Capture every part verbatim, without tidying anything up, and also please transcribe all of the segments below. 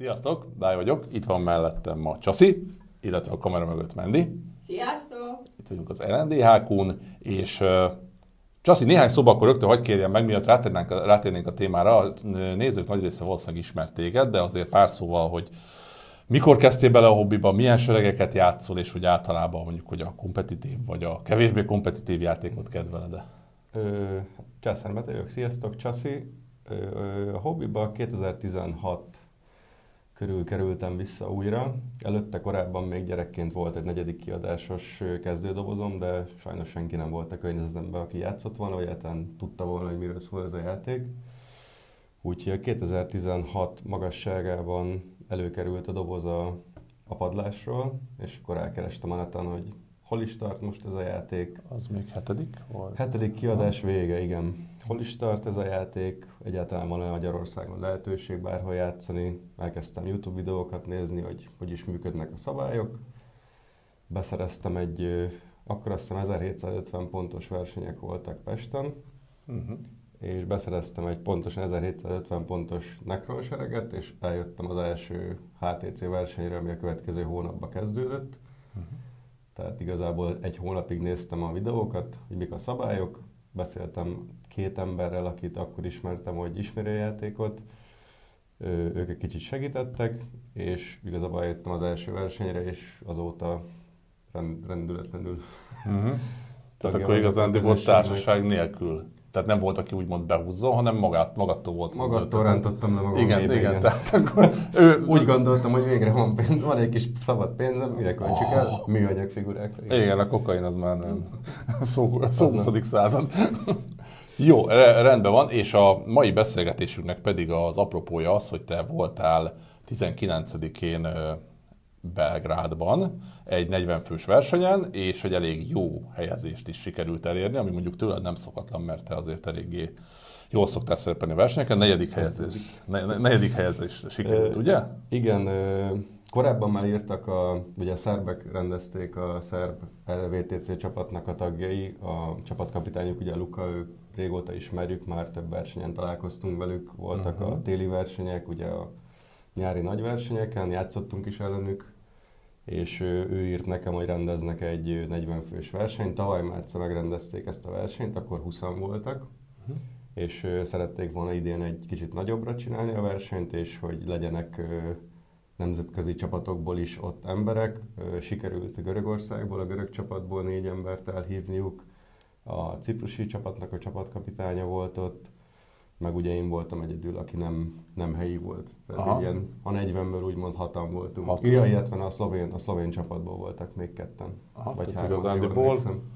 Sziasztok, Dáj vagyok, itt van mellettem ma Csasi, illetve a kamera mögött Mendi. Sziasztok! Itt vagyunk az er en dé há kún, és uh, Csasi, néhány szóba akkor rögtön hagyj kérjem meg, miatt rátérnénk, rátérnénk a témára. A nézők nagy része valószínűleg ismert téged, de azért pár szóval, hogy mikor kezdtél bele a hobbiba, milyen seregeket játszol, és hogy általában mondjuk, hogy a kompetitív vagy a kevésbé kompetitív játékot kedveled-e? Császár Máté vagyok, sziasztok, Csasi. Ö, a hobbiba kétezer-tizenhat körül kerültem vissza újra. Előtte korábban még gyerekként volt egy negyedik kiadásos kezdődobozom, de sajnos senki nem volt a környezetemben, aki játszott volna, vagy egyáltalán tudta volna, hogy miről szól ez a játék. Úgyhogy a kétezer-tizenhat magasságában előkerült a doboz a, a padlásról, és akkor elkerestem a neten, hogy hol is tart most ez a játék. Az még hetedik volt? Hetedik kiadás vége, igen. Hol is tart ez a játék? Egyáltalán van-e Magyarországon lehetőség bárhol játszani? Elkezdtem YouTube videókat nézni, hogy hogy is működnek a szabályok. Beszereztem egy, akkor azt hiszem ezerhétszázötven pontos versenyek voltak Pesten, uh-huh. és beszereztem egy pontosan ezerhétszázötven pontos Necron sereget, és eljöttem az első há té cé versenyre, ami a következő hónapban kezdődött. Uh-huh. Tehát igazából egy hónapig néztem a videókat, hogy mik a szabályok, beszéltem két emberrel, akit akkor ismertem, hogy ismeri a játékot, ők egy kicsit segítettek, és igazából eljöttem az első versenyre, és azóta rend, rendületlenül. Uh-huh. Tehát akkor igazán volt társaság nélkül. Tehát nem volt, aki úgymond behúzzon, hanem magát, magattól volt az Magattól rántottam le magam. Igen, igen, igen. Tehát akkor ő... Úgy gondoltam, hogy végre van pénz, van egy kis szabad pénzem, mire költsük el? Műanyag figurákra. Igen. igen, a kokain az már nem szó, szó huszadik század. Jó, rendben van, és a mai beszélgetésünknek pedig az apropója az, hogy te voltál tizenkilencedikén Belgrádban egy negyven fős versenyen, és egy elég jó helyezést is sikerült elérni, ami mondjuk tőled nem szokatlan, mert te azért eléggé jól szoktál szerepelni a versenyeken. Negyedik helyezés, ne, negyedik helyezés sikerült, e, ugye? Igen, e, korábban már írtak, a, ugye a szerbek rendezték a szerb vé té cé csapatnak a tagjai, a csapatkapitányuk ugye Luka, ők régóta ismerjük, már több versenyen találkoztunk velük, voltak uh-huh. a téli versenyek, ugye a nyári nagy versenyeken, játszottunk is ellenük, és ő, ő írt nekem, hogy rendeznek egy negyven fős versenyt. Tavaly márciusban megrendezték ezt a versenyt, akkor húszan voltak, uh-huh. és ő, szerették volna idén egy kicsit nagyobbra csinálni a versenyt, és hogy legyenek ő, nemzetközi csapatokból is ott emberek. Ő, sikerült Görögországból, a görög csapatból négy embert elhívniuk, a ciprusi csapatnak a csapatkapitánya volt ott, meg ugye én voltam egyedül, aki nem, nem helyi volt. Tehát ilyen, a negyvenből úgymond hatan voltunk. Hat. Ja, illetve a szlovén, a szlovén csapatból voltak még ketten. Aha, vagy három, igazándiból.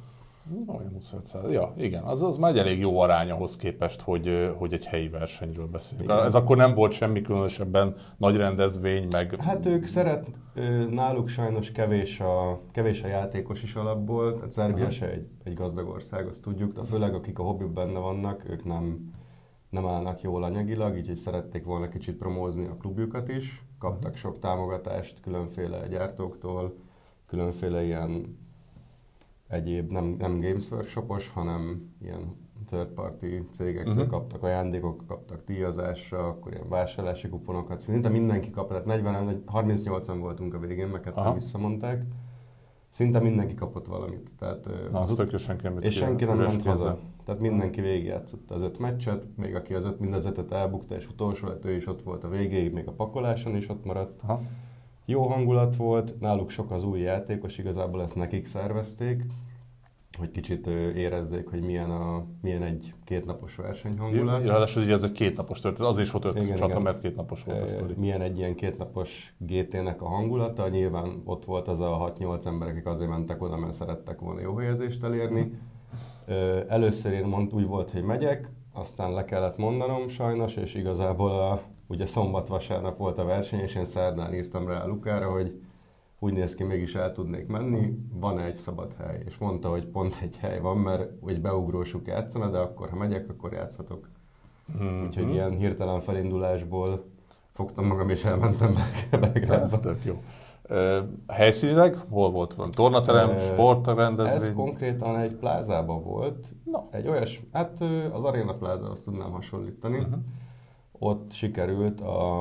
Ja, igen, az, az már egy elég jó arány ahhoz képest, hogy, hogy egy helyi versenyről beszélünk. Igen. Ez akkor nem volt semmi különösebben nagy rendezvény, meg... Hát ők szeret, náluk sajnos kevés a, kevés a játékos is alapból, tehát Szerbia se egy, egy gazdag ország, azt tudjuk, de főleg akik a hobbi benne vannak, ők nem... nem állnak jól anyagilag, így hogy szerették volna kicsit promózni a klubjukat is. Kaptak sok támogatást különféle gyártóktól, különféle ilyen egyéb, nem, nem Games Workshopos, hanem ilyen third party cégektől uh-huh. kaptak ajándékokat, kaptak díjazásra, akkor ilyen vásárlási kuponokat. Szinte mindenki kap, tehát negyven, harmincnyolcan voltunk a végén, meg ketten visszamondták. Szinte mindenki kapott valamit. Tehát, Na, az tök, senki nem és senki nem ment haza. Tehát mindenki végigjátszotta az öt meccset, még aki az öt, mind az ötöt elbukta, és utolsó lett, ő is ott volt a végéig, még a pakoláson is ott maradt. Aha. Jó hangulat volt, náluk sok az új játékos, igazából ezt nekik szervezték, hogy kicsit érezzék, hogy milyen, a, milyen egy kétnapos versenyhangulat. Ráadásul ugye ez egy kétnapos történet, azért is volt öt igen, csata, igen. mert kétnapos volt a sztori. Milyen egy ilyen kétnapos gé té-nek a hangulata, nyilván ott volt az a hat-nyolc ember, akik azért mentek oda, mert szerettek volna jó helyezést elérni. Először én mond, úgy volt, hogy megyek, aztán le kellett mondanom sajnos, és igazából a, ugye szombat-vasárnap volt a verseny, és én szerdán írtam rá a Lukára, hogy úgy néz ki, mégis el tudnék menni, van egy szabad hely. És mondta, hogy pont egy hely van, mert egy beugrósuk játszana, de akkor, ha megyek, akkor játszhatok. Mm-hmm. Úgyhogy ilyen hirtelen felindulásból fogtam magam, és elmentem Belgrádba. Ez tök jó. Uh, helyszínileg hol volt? Van tornaterem, uh, sportrendezvény? Ez konkrétan egy plázában volt. No. Egy olyas, hát az Arena Plaza, azt tudnám hasonlítani. Uh-huh. Ott sikerült a,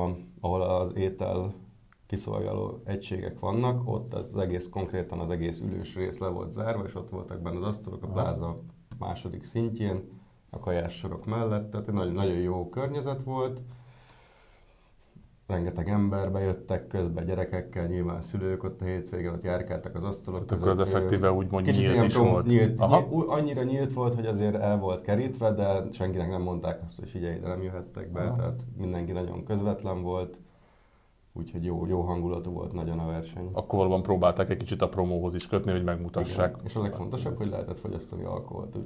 ahol az étel kiszolgáló egységek vannak, ott az egész konkrétan az egész ülős rész le volt zárva, és ott voltak benne az asztalok a pláza második szintjén, a kajássorok mellett, tehát egy nagyon, nagyon jó környezet volt. Rengeteg ember bejöttek közbe, gyerekekkel, nyilván szülők ott a hétvégén, ott járkáltak az asztalok között. Akkor az effektíve úgymond nyílt is prom, volt. Nyílt, nyílt, annyira nyílt volt, hogy azért el volt kerítve, de senkinek nem mondták azt, hogy figyelj, de nem jöhettek be, aha, tehát mindenki nagyon közvetlen volt. Úgyhogy jó, jó hangulatú volt nagyon a verseny. Akkor valóban próbálták egy kicsit a promóhoz is kötni, hogy megmutassák. Igen. És a legfontosabb, hogy lehetett fogyasztani alkoholt.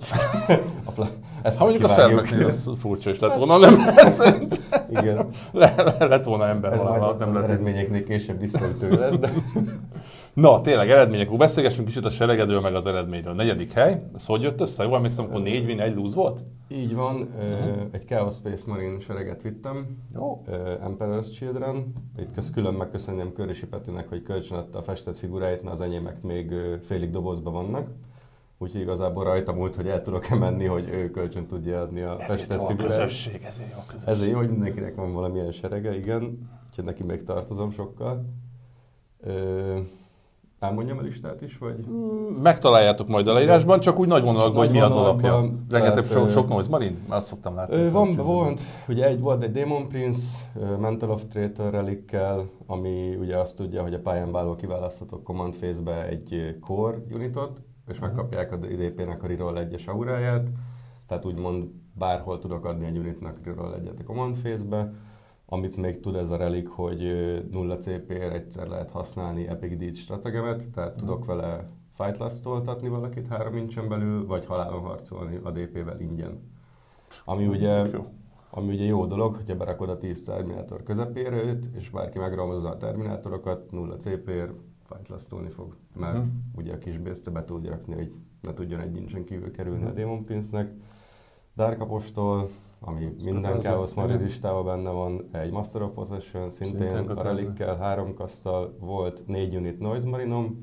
Ezt ha mondjuk a szerbeknél az furcsa is lett volna, nem szerint. Igen. Le, le, lett volna ember valahol. Nem az lett. Eredményeknél később visszaütő lesz, de... Na, tényleg eredmények. Beszélgessünk kicsit a seregedről, meg az eredményről. Negyedik hely, ez hogy jött össze? Jól emlékszem, akkor négy win, egy lose volt? Így van, uh-huh. Egy Chaos Space Marine sereget vittem, oh. Emperor's Children. Itt külön megköszönném Körösi Petinek, hogy kölcsönadta a festett figuráit, mert az enyémek még félig dobozban vannak. Úgyhogy igazából rajta múlt, hogy el tudok-e menni, hogy ő kölcsön tudja adni a ezért festett figuráit. Ezért jó a közösség, ezért jó a közösség. Ezért jó, hogy mindenkinek van valamilyen serege, igen. Úgyhogy neki még tartozom sokkal. Ö- Elmondjam a listát is, vagy? Megtaláljátok majd a leírásban, csak úgy nagy vonalakban, hogy mi az alapja. Rengeteg sok, sok Noise Marine? Azt szoktam látni. Ö, van, volt, ugye egy volt egy Demon Prince, Mental of Traitor relikkel, ami ugye azt tudja, hogy a pályán váló kiválaszthatok Command Phase-be egy Core unitot, és uh-huh. megkapják a dé pé-nek a reroll egyes auráját, tehát úgymond bárhol tudok adni egy unitnak reroll egyet a Command Phase-be. Amit még tud ez a relik, hogy nulla cé pé-re egyszer lehet használni Epic Deed stratagemet, tehát mm. tudok vele Fight Last-oltatni valakit három incsen belül, vagy halálon harcolni a dé pé-vel ingyen. Ami ugye, ami ugye jó dolog, hogyha berakod a tíz Terminátor közepére őt, és bárki megramozza a Terminátorokat, nulla cé pé-ért Fight Last-olni fog, mert mm. ugye a kis base-t be tudja rakni, hogy ne tudjon egy incsen kívül kerülni mm. a Demon Prince-nek. Dark Apostol, ami ezt minden Chaos Marine listában benne van, egy Master of Possession, szintén, szintén a relikkel, három kasztal, volt négy unit Noise Marinom,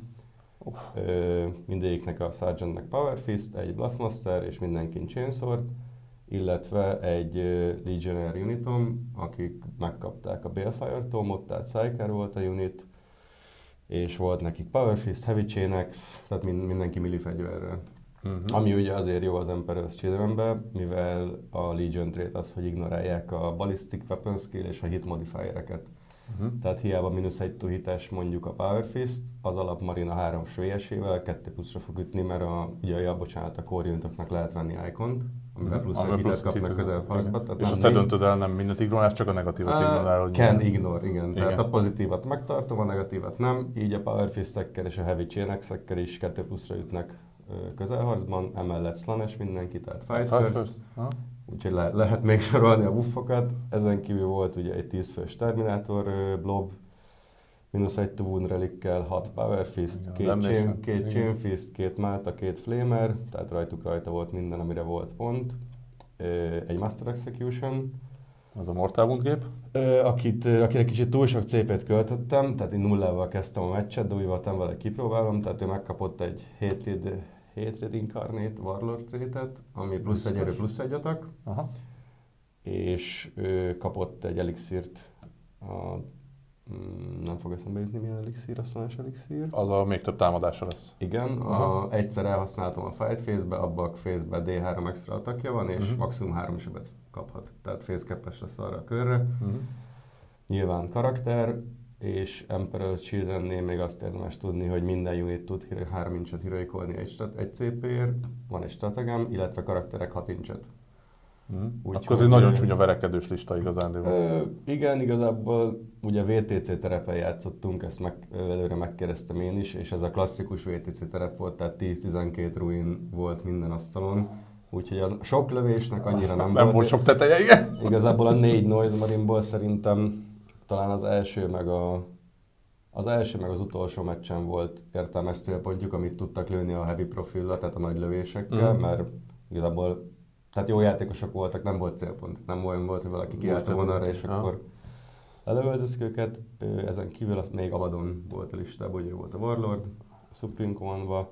mindegyiknek a Sergeantnek Power Fist, egy Blastmaster és mindenkin Chainsword, illetve egy Legionnaire unitom, akik megkapták a Balefire Tomot, tehát Psyker volt a unit, és volt nekik Power Fist, Heavy Chain-Axe, tehát mindenki milli fegyverrel. Uh-huh. Ami ugye azért jó az Emperor's Childrenbe, mivel a Legion trait az, hogy ignorálják a Ballistic Weapon Skill és a Hit Modifiereket. Uh-huh. Tehát hiába mínusz egy hites mondjuk a Power Fist, az alap Marina három svéjesével kettő pluszra fog ütni, mert a, ugye, ja, bocsánat, a core unitoknak lehet venni Icon-t, amivel plusz egy hitet kapnak közel harcba. És azt te döntöd el, nem mindent ignorálsz, csak a negatívat ignorálod. Can ignore, igen. igen. Tehát a pozitívat megtartom, a negatívat nem, így a Power Fistekkel és a Heavy Chain-Axe-ekkel is kettő pluszra ütnek közelharcban, emellett Slanesh mindenki, tehát Fight, Fight First, first. Úgyhogy le- lehet még sorolni a buffokat. Ezen kívül volt ugye egy tíz fős Terminátor uh, blob, mínusz egy Wound relikkel, hat Power Fist, igen, két, chain, két Chain Fist, két Málta, két Flamer, tehát rajtuk rajta volt minden, amire volt pont. Uh, egy Master Execution. Az a Mortal Wound gép? Uh, akit, uh, akire kicsit túl sok cé pét költöttem, tehát én nullával kezdtem a meccset, de úgy voltam vele, kipróbálom, tehát ő megkapott egy Hatred Hatred Incarnate Warlord trait-et, ami plusz egy erő, plusz egy atak. Aha. És ő kapott egy elixírt, a, mm, nem fog eszembe jutni milyen elixír, a Slanesh elixír. Az a még több támadása lesz. Igen, a, egyszer elhasználtam a Fight Phase-be, abban a Phase-be dé három extra atakja van, és uh-huh. maximum három sebet kaphat, tehát Phase cap-es lesz arra a körre. Uh-huh. Nyilván karakter, és Emperor's Childrennél még azt érdemes tudni, hogy minden unit tud három incset heroikolni egy, egy cé pé-ért, van egy stratagem, illetve karakterek hat incset. Mm. Úgy, akkor ez egy nagyon csúnya verekedős lista igazán. Ö, igen, igazából ugye vé té cé terepen játszottunk, ezt meg, előre megkérdeztem én is, és ez a klasszikus vé té cé terep volt, tehát tíz-tizenkét ruin volt minden asztalon. Úgyhogy a sok lövésnek annyira nem, nem volt. Nem volt sok teteje, igen. Igazából a négy Noise Marineból szerintem talán az első meg a, az első meg az utolsó meccsen volt értelmes célpontjuk, amit tudtak lőni a heavy profilla, tehát a nagy lövésekkel, mm. mert igazából tehát jó játékosok voltak, nem volt célpont. Nem olyan volt, hogy valaki kiállt a vonalra, és ja. akkor lelövöldözik őket. Ezen kívül az még Abaddon volt a listában, hogy ő volt a Warlord, a Supreme Command-ba.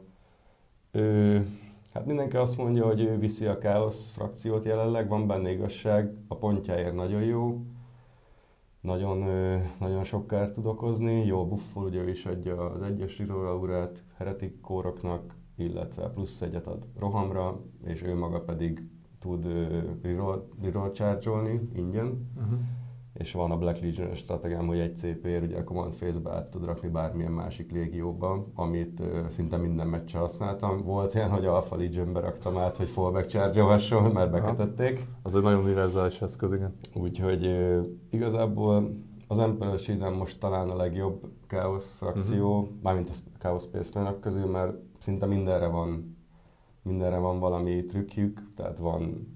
Hát mindenki azt mondja, hogy ő viszi a Chaos frakciót jelenleg, van benne igazság, a pontjáért nagyon jó. nagyon, nagyon sok kárt tud okozni. Jó buffol, ugye ő is adja az egyes reroll aurát heretik kóroknak, illetve plusz egyet ad rohamra, és ő maga pedig tud reroll, reroll charge-olni ingyen. Uh-huh. És van a Black Legion stratégám, hogy egy cé pé-ért ugye a Command Phase-be át tud rakni bármilyen másik légióba, amit uh, szinte minden meccsen használtam. Volt olyan, hogy Alpha Legionbe raktam át, hogy fallback charge-olhasson, mert bekötötték. Az egy nagyon univerzális eszköz, igen. Úgyhogy uh, igazából az Emperor Shield most talán a legjobb Chaos frakció, uh-huh. mármint a Chaos Spaceman-ok közül, mert szinte mindenre van, mindenre van valami trükkjük, tehát van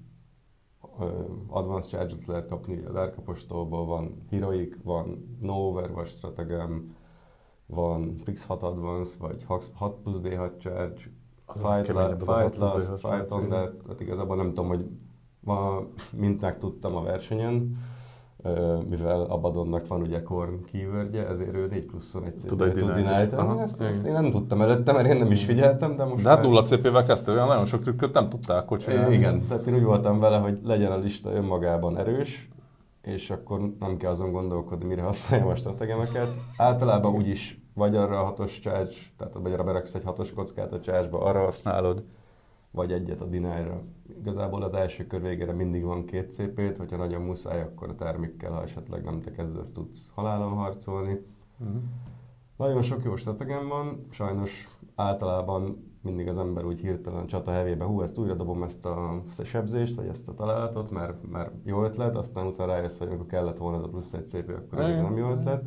Advanced Charge-ot lehet kapni a Dark Apostolból, van Heroic, van No Overwatch Strategem, van Fix hat Advance, vagy hat plusz dé hat Charge, az Fight, la, fight Last, Fight On, de hát igazából nem tudom, hogy ma mint megtudtam a versenyen, mivel Abaddonnak van ugye Korn keywordje, ezért ő négy pluszon egy cé pé-t tud deny-t. Ezt, ezt én nem tudtam előtte, mert én nem is figyeltem, de most... De hát nulla cé pé-vel kezdte, olyan nagyon sok trükköt nem tudtál csinálni. Igen, tehát én úgy voltam vele, hogy legyen a lista önmagában erős, és akkor nem kell azon gondolkodni, mire használjam a stratégiákat. Általában úgyis vagy arra a hatos charge, tehát vagy arra beraksz egy hatos kockát a charge-ba, arra használod, vagy egyet a deny-ra. Igazából az első kör végére mindig van két cé pé-t, hogyha nagyon muszáj, akkor a termikkel, ha esetleg nem te kezdesz, tudsz halálon harcolni. Uh-huh. Nagyon sok jó strategem van, sajnos általában mindig az ember úgy hirtelen csata hevébe, hú, ezt újra dobom ezt a sebzést, vagy ezt a találatot, mert, mert jó ötlet, aztán utána rájössz, hogy amikor kellett volna a plusz egy cé pé, akkor ez nem jó ötlet.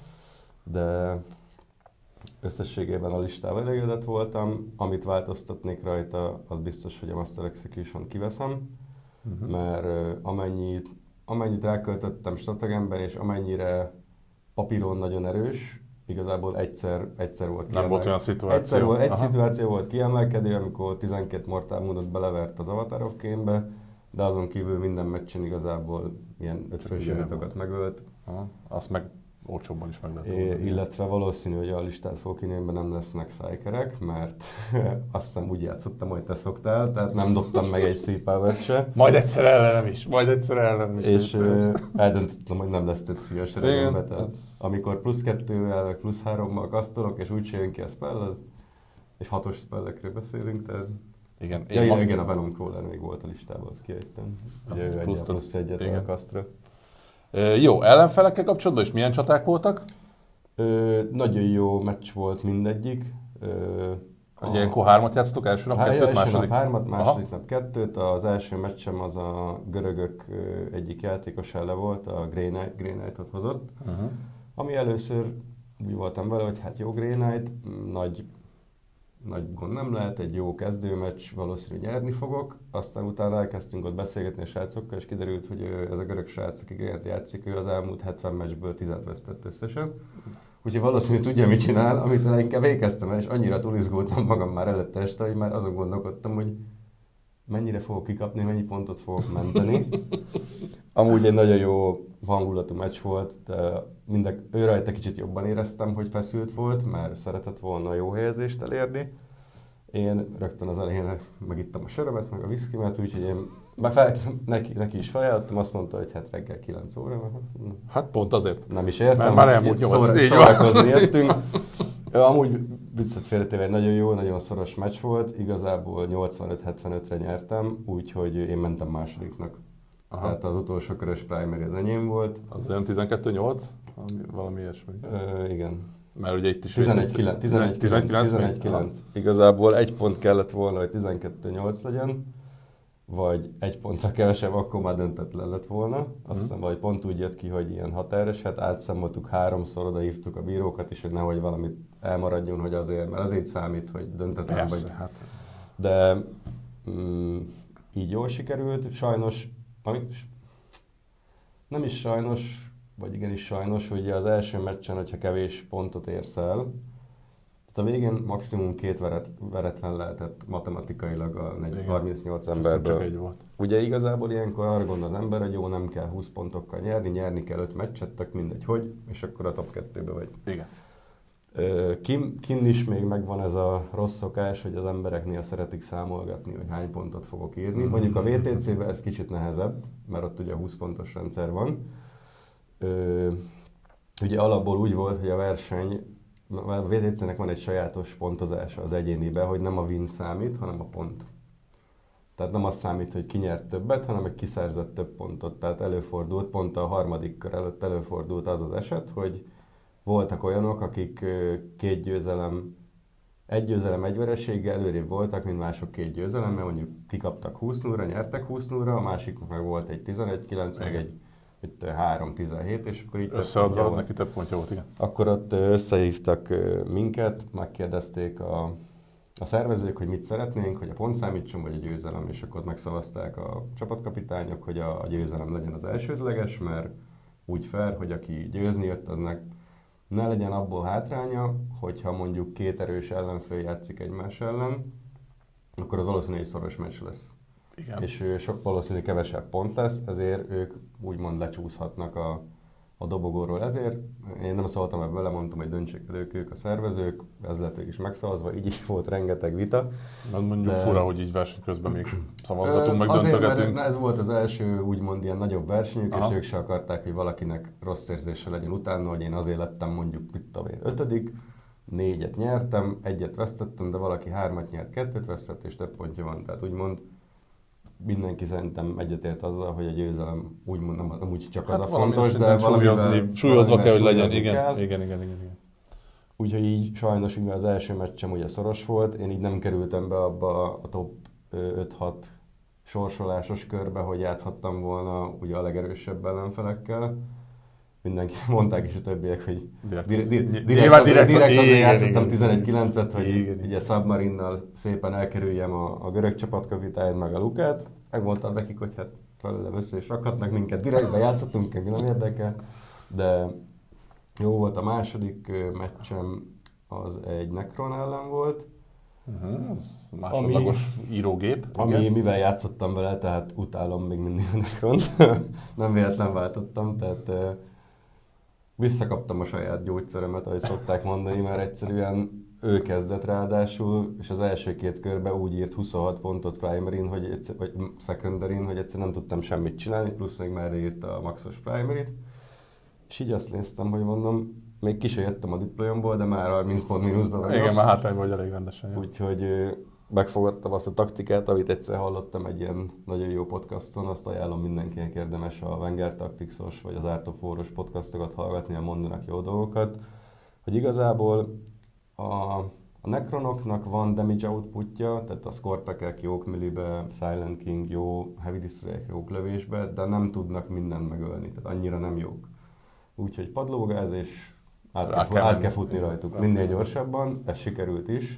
De összességében a listával elégedett voltam, amit változtatnék rajta, az biztos, hogy a Master Execution kiveszem, uh-huh. mert uh, amennyit, amennyit ráköltöttem strategemben, és amennyire papíron nagyon erős, igazából egyszer, egyszer volt kiemelkedő. Nem volt olyan szituáció. Egyszer volt, egy Aha. szituáció volt kiemelkedő, amikor tizenkét Mortal Woundot belevert az Avatar of Kane-be, de azon kívül minden meccsen igazából ilyen ötfős javítokat megölt. Aha. Azt meg olcsóbban is meg lehet é, Illetve valószínű, hogy a listát fogok írni, nem lesznek szájkerek, mert azt hiszem úgy játszottam, hogy te szoktál, tehát nem dobtam meg egy szípávet se. Majd egyszer ellenem is, majd egyszer ellenem is. És eldöntöttem, hogy nem lesz több szíves seregembe, tehát az... amikor plusz kettővel, plusz hárommal kasztolok, és úgy jön ki a spell, az, és hatos spellekről beszélünk, tehát... Igen, ja, ma... igen, a Venom Crawler még volt a listában, azt kiejtem. Ugye ő plusz, plusz egyet a kasztra. Jó, ellenfelekkel kapcsolatban is milyen csaták voltak? Ö, nagyon jó meccs volt mindegyik. Ugye ilyenkor hármat játszottuk, első nap kettőt, első második? nap hármat, második Aha. nap kettőt. Az első meccsem az a görögök egyik játékos ellen volt, a Grey Knight, Grey Knight-ot hozott. Uh-huh. Ami először úgy voltam vele, hogy hát jó Grey Knight, nagy, nagy gond nem lehet, egy jó kezdőmeccs, valószínűleg nyerni fogok. Aztán utána elkezdtünk ott beszélgetni a srácokkal, és kiderült, hogy ez a görög srác, aki Grey Knight játszik, ő az elmúlt hetven meccsből tízet vesztett összesen. Úgyhogy valószínűleg tudja, mit csinál, amit inkább végeztem el, és annyira túlizgultam magam már előtte este, hogy már azon gondolkodtam, hogy mennyire fogok kikapni, mennyi pontot fogok menteni. Amúgy egy nagyon jó hangulatú meccs volt, de minden, ő rajta kicsit jobban éreztem, hogy feszült volt, mert szeretett volna jó helyezést elérni. Én rögtön az elején megittam a sörömet, meg a viszkimet, úgyhogy én fel, neki, neki is feljelöltem, azt mondta, hogy hát reggel kilenc óra. Hát pont azért. Nem is értem. Már, már elmúlt nyolc, így szórakozni jöttünk. Amúgy viccet félretéve egy nagyon jó, nagyon szoros meccs volt, igazából nyolcvanöt hetvenötre nyertem, úgyhogy én mentem másodiknak. Aha. Tehát az utolsó körös primary az enyém volt. Az olyan tizenkettő nyolc? Valami ilyesmi. Ö, igen. Mert ugye itt is... tizenegy kilenc. Igazából egy pont kellett volna, hogy tizenkettő nyolc legyen, vagy egy ponttal kevesebb, akkor már döntetlen lett volna. Azt hiszem, mm. vagy pont úgy jött ki, hogy ilyen határos, hát átszámoltuk háromszor, odahívtuk a bírókat is, hogy nehogy valamit elmaradjon, hogy azért, mert azért számít, hogy döntetlen Persze, vagy. Hát. De mm, így jól sikerült, sajnos, nem is sajnos, vagy igenis sajnos, hogy az első meccsen, hogyha kevés pontot érsz el, tehát a végén maximum két veret, veretlen lehetett matematikailag a harmincnyolc emberből. Csak egy volt. Ugye igazából ilyenkor arra gondol az ember, hogy jó, nem kell húsz pontokkal nyerni, nyerni kell öt meccset, tök mindegy hogy, és akkor a top kettőbe vagy. Igen. Kim, kinn is még megvan ez a rossz szokás, hogy az embereknél szeretik számolgatni, hogy hány pontot fogok írni. Mondjuk a vé té cé-ben ez kicsit nehezebb, mert ott ugye húsz pontos rendszer van. ö, ugye alapból úgy volt, hogy a verseny, a vé té cének van egy sajátos pontozása az egyénibe, hogy nem a win számít, hanem a pont. Tehát nem az számít, hogy ki nyert többet, hanem hogy kiszerzett több pontot. Tehát előfordult, pont a harmadik kör előtt előfordult az az eset, hogy voltak olyanok, akik két győzelem, egy győzelem egy vereséggel előrébb voltak, mint mások két győzelemmel, mondjuk kikaptak húsz nullra, nyertek húsz nullra, a másiknak meg volt egy tizenegy kilenc, meg egy három tizenhét, és akkor így... Összeadva neki több pontja volt, igen. Akkor ott összehívtak minket, megkérdezték a, a szervezők, hogy mit szeretnénk, hogy a pont számítson, vagy a győzelem, és akkor megszavazták a csapatkapitányok, hogy a, a győzelem legyen az elsődleges, mert úgy fair, hogy aki győzni jött, aznak ne legyen abból hátránya, hogyha mondjuk két erős ellenfél játszik egymás ellen, akkor az valószínűleg egy szoros meccs lesz. Igen. És sok valószínűleg kevesebb pont lesz, ezért ők úgymond lecsúszhatnak a, a dobogóról. Ezért én nem szóltam ebbe, mondtam, hogy döntsék el ők, ők a szervezők, ez lett ők is megszavazva, így is volt rengeteg vita. Mert mondjuk de... fura, hogy így verseny közben még szavazgatunk, meg azért, döntögetünk. Ez volt az első úgymond ilyen nagyobb versenyük, Aha. és ők se akarták, hogy valakinek rossz érzése legyen utána, hogy én azért lettem mondjuk, mit tudom én, ötödik, négyet nyertem, egyet vesztettem, de valaki hármat nyert, kettőt vesztett, és több pontja van. Tehát úgymond mindenki szerintem egyetért azzal, hogy a győzelem úgymond nem, nem úgy csak hát az a fontos, de súlyozni, súlyozva kell, hogy legyen, igen, kell. igen, igen, igen, igen. Úgyhogy így sajnos, mivel az első meccsem ugye szoros volt, én így nem kerültem be abba a top öt-hat sorsolásos körbe, hogy játszhattam volna ugye a legerősebb ellenfelekkel. Mindenki mondták is a többiek, hogy direkt, direkt, direkt, direkt, direkt, direkt azért igen, játszottam igen, tizenegy kilencet, hogy igen, ugye Submarinnal szépen elkerüljem a, a görög csapatkapitányt meg a Lukát. Megmondtam nekik, hogy hát felőlem össze is rakhatnak minket, direktben játszottunk, engem nem érdekel, de jó volt a második meccsem, az egy Necron ellen volt. Uh-huh, az másodlagos ami, írógép. Ami, igen. mivel játszottam vele, tehát utálom még mindig a Necront. Nem véletlen váltottam, tehát uh, visszakaptam a saját gyógyszeremet, ahogy szokták mondani, mert egyszerűen ő kezdett ráadásul, és az első két körben úgy írt huszonhat pontot primarin, hogy egyszer, vagy secondarin, hogy egyszer nem tudtam semmit csinálni, plusz még már írta a maxos primarit. És így azt néztem, hogy mondom, még ki sem jöttem a diplomból, de már harminc pont mínuszban vagyok. Igen, már hátrányban vagy elég rendesen. Úgyhogy megfogadtam azt a taktikát, amit egyszer hallottam egy ilyen nagyon jó podcaston, azt ajánlom mindenkinek, érdemes a Wenger Tacticsos vagy az Art of War-os podcastokat hallgatni, mondanak jó dolgokat, hogy igazából a, a Necronoknak van damage outputja, tehát a Skorpekek jók millibe, Silent King jó, Heavy Destroyek jók lövésbe, de nem tudnak mindent megölni, tehát annyira nem jók. Úgyhogy padlógáz, és át, kell, kell, át kell futni rajtuk minél gyorsabban, ez sikerült is.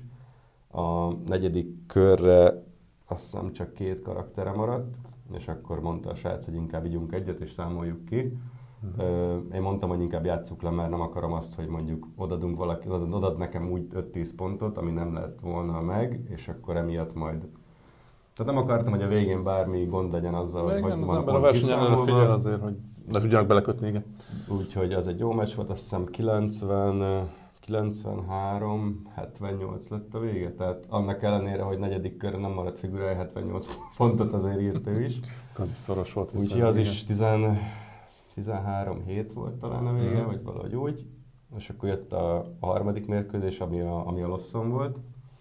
A negyedik körre azt hiszem csak két karaktere maradt, és akkor mondta a srác, hogy inkább ígyunk egyet, és számoljuk ki. Uh-huh. Én mondtam, hogy inkább játsszuk le, mert nem akarom azt, hogy mondjuk odadunk valaki, odad nekem úgy öt-tíz pontot, ami nem lett volna meg, és akkor emiatt majd... Tehát nem akartam, hogy a végén bármi gond legyen azzal, hogy hogy az van ember a versenyen előre figyel azért, hogy le tudjanak belekötni, igen. Úgyhogy az egy jó meccs volt, azt hiszem kilencven, kilencvenhárom hetvennyolc lett a vége, tehát annak ellenére, hogy negyedik körre nem maradt figurája, hetvennyolc pontot azért írt ő is. Az is szoros volt. Úgyhogy az is tizenhárom hét volt talán a vége, mm. vagy valahogy úgy. És akkor jött a, a harmadik mérkőzés, ami a, ami a Losson volt.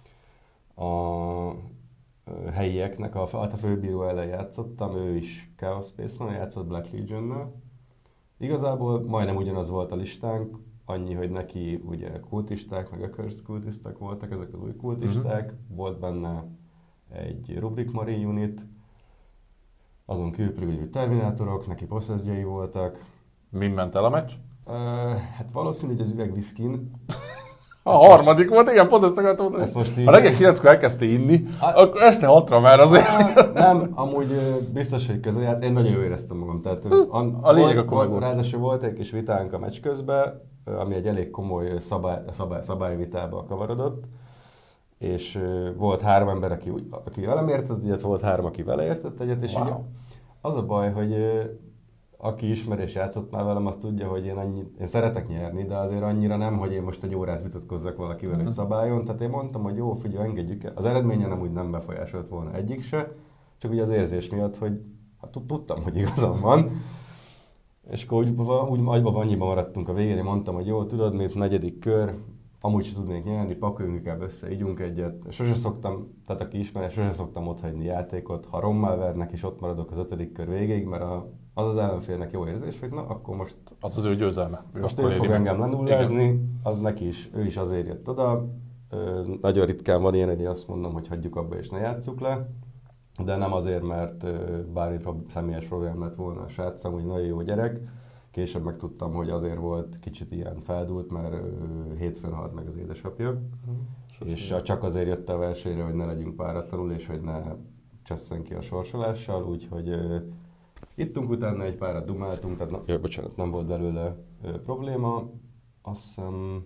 A helyieknek, a, a főbíró ellen játszottam, ő is Chaos Space-on játszott Black Legion-nel. Igazából majdnem ugyanaz volt a listánk, annyi, hogy neki ugye kultisták, meg accursed kultisták voltak, ezek az új kultisták, uh-huh. volt benne egy Rubric Marine unit, azon kívül terminátorok, neki possessjei voltak. Mind ment el a meccs? Uh, hát valószínű, hogy az üveg viszkin. A harmadik volt, igen, pont ezt akartam mondani. Ezt most így... Ha reggel kilenckor elkezdte inni, hát, akkor este hatra már azért... Hát, nem, amúgy biztos, hogy közel járt. Én nagyon jól éreztem magam. Tehát, a, a lényeg a komoly volt. Ráadásul volt egy kis vitánk a meccs közben, ami egy elég komoly szabály, szabály, szabályvitába kavarodott. És volt három ember, aki, aki velem értett egyet, volt három, aki vele értett egyet. És wow. így az a baj, hogy... aki ismer és játszott már velem, azt tudja, hogy én, annyi, én szeretek nyerni, de azért annyira nem, hogy én most egy órát vitatkozzak valakivel egy szabályon. Tehát én mondtam, hogy jó, figyelj, engedjük el. Az eredménye nem úgy nem befolyásolt volna egyik se, csak ugye az érzés miatt, hogy hát tudtam, hogy igazam van. És akkor úgy, úgy agyban annyiban maradtunk a végén, én mondtam, hogy jó, tudod, mint negyedik kör, amúgy sem tudnék nyerni, pakoljunk inkább össze, ígyunk egyet. Sose szoktam, tehát aki ismer, sose szoktam otthagyni játékot, ha rommá vernek, és ott maradok az ötödik kör végéig, mert a, az az ellenfélnek jó érzés, hogy na, akkor most... Az az ő győzelme. Ő most ő fog engem lenullázni, az neki is, ő is azért jött oda. Ö, nagyon ritkán van ilyen, hogy én azt mondom, hogy hagyjuk abba és ne játsszuk le. De nem azért, mert bármi prob- személyes problémám lett volna a srácom, hogy nagyon jó gyerek. Később megtudtam, hogy azért volt kicsit ilyen feldúlt, mert hétfőn halt meg az édesapja. Mm. És csak azért jött a versenyre, hogy ne legyünk páratlanul, és hogy ne csesszen ki a sorsolással. Úgyhogy uh, ittunk utána egy párat, dumáltunk, tehát na, jaj, bocsánat, nem volt belőle uh, probléma. Azt hiszem,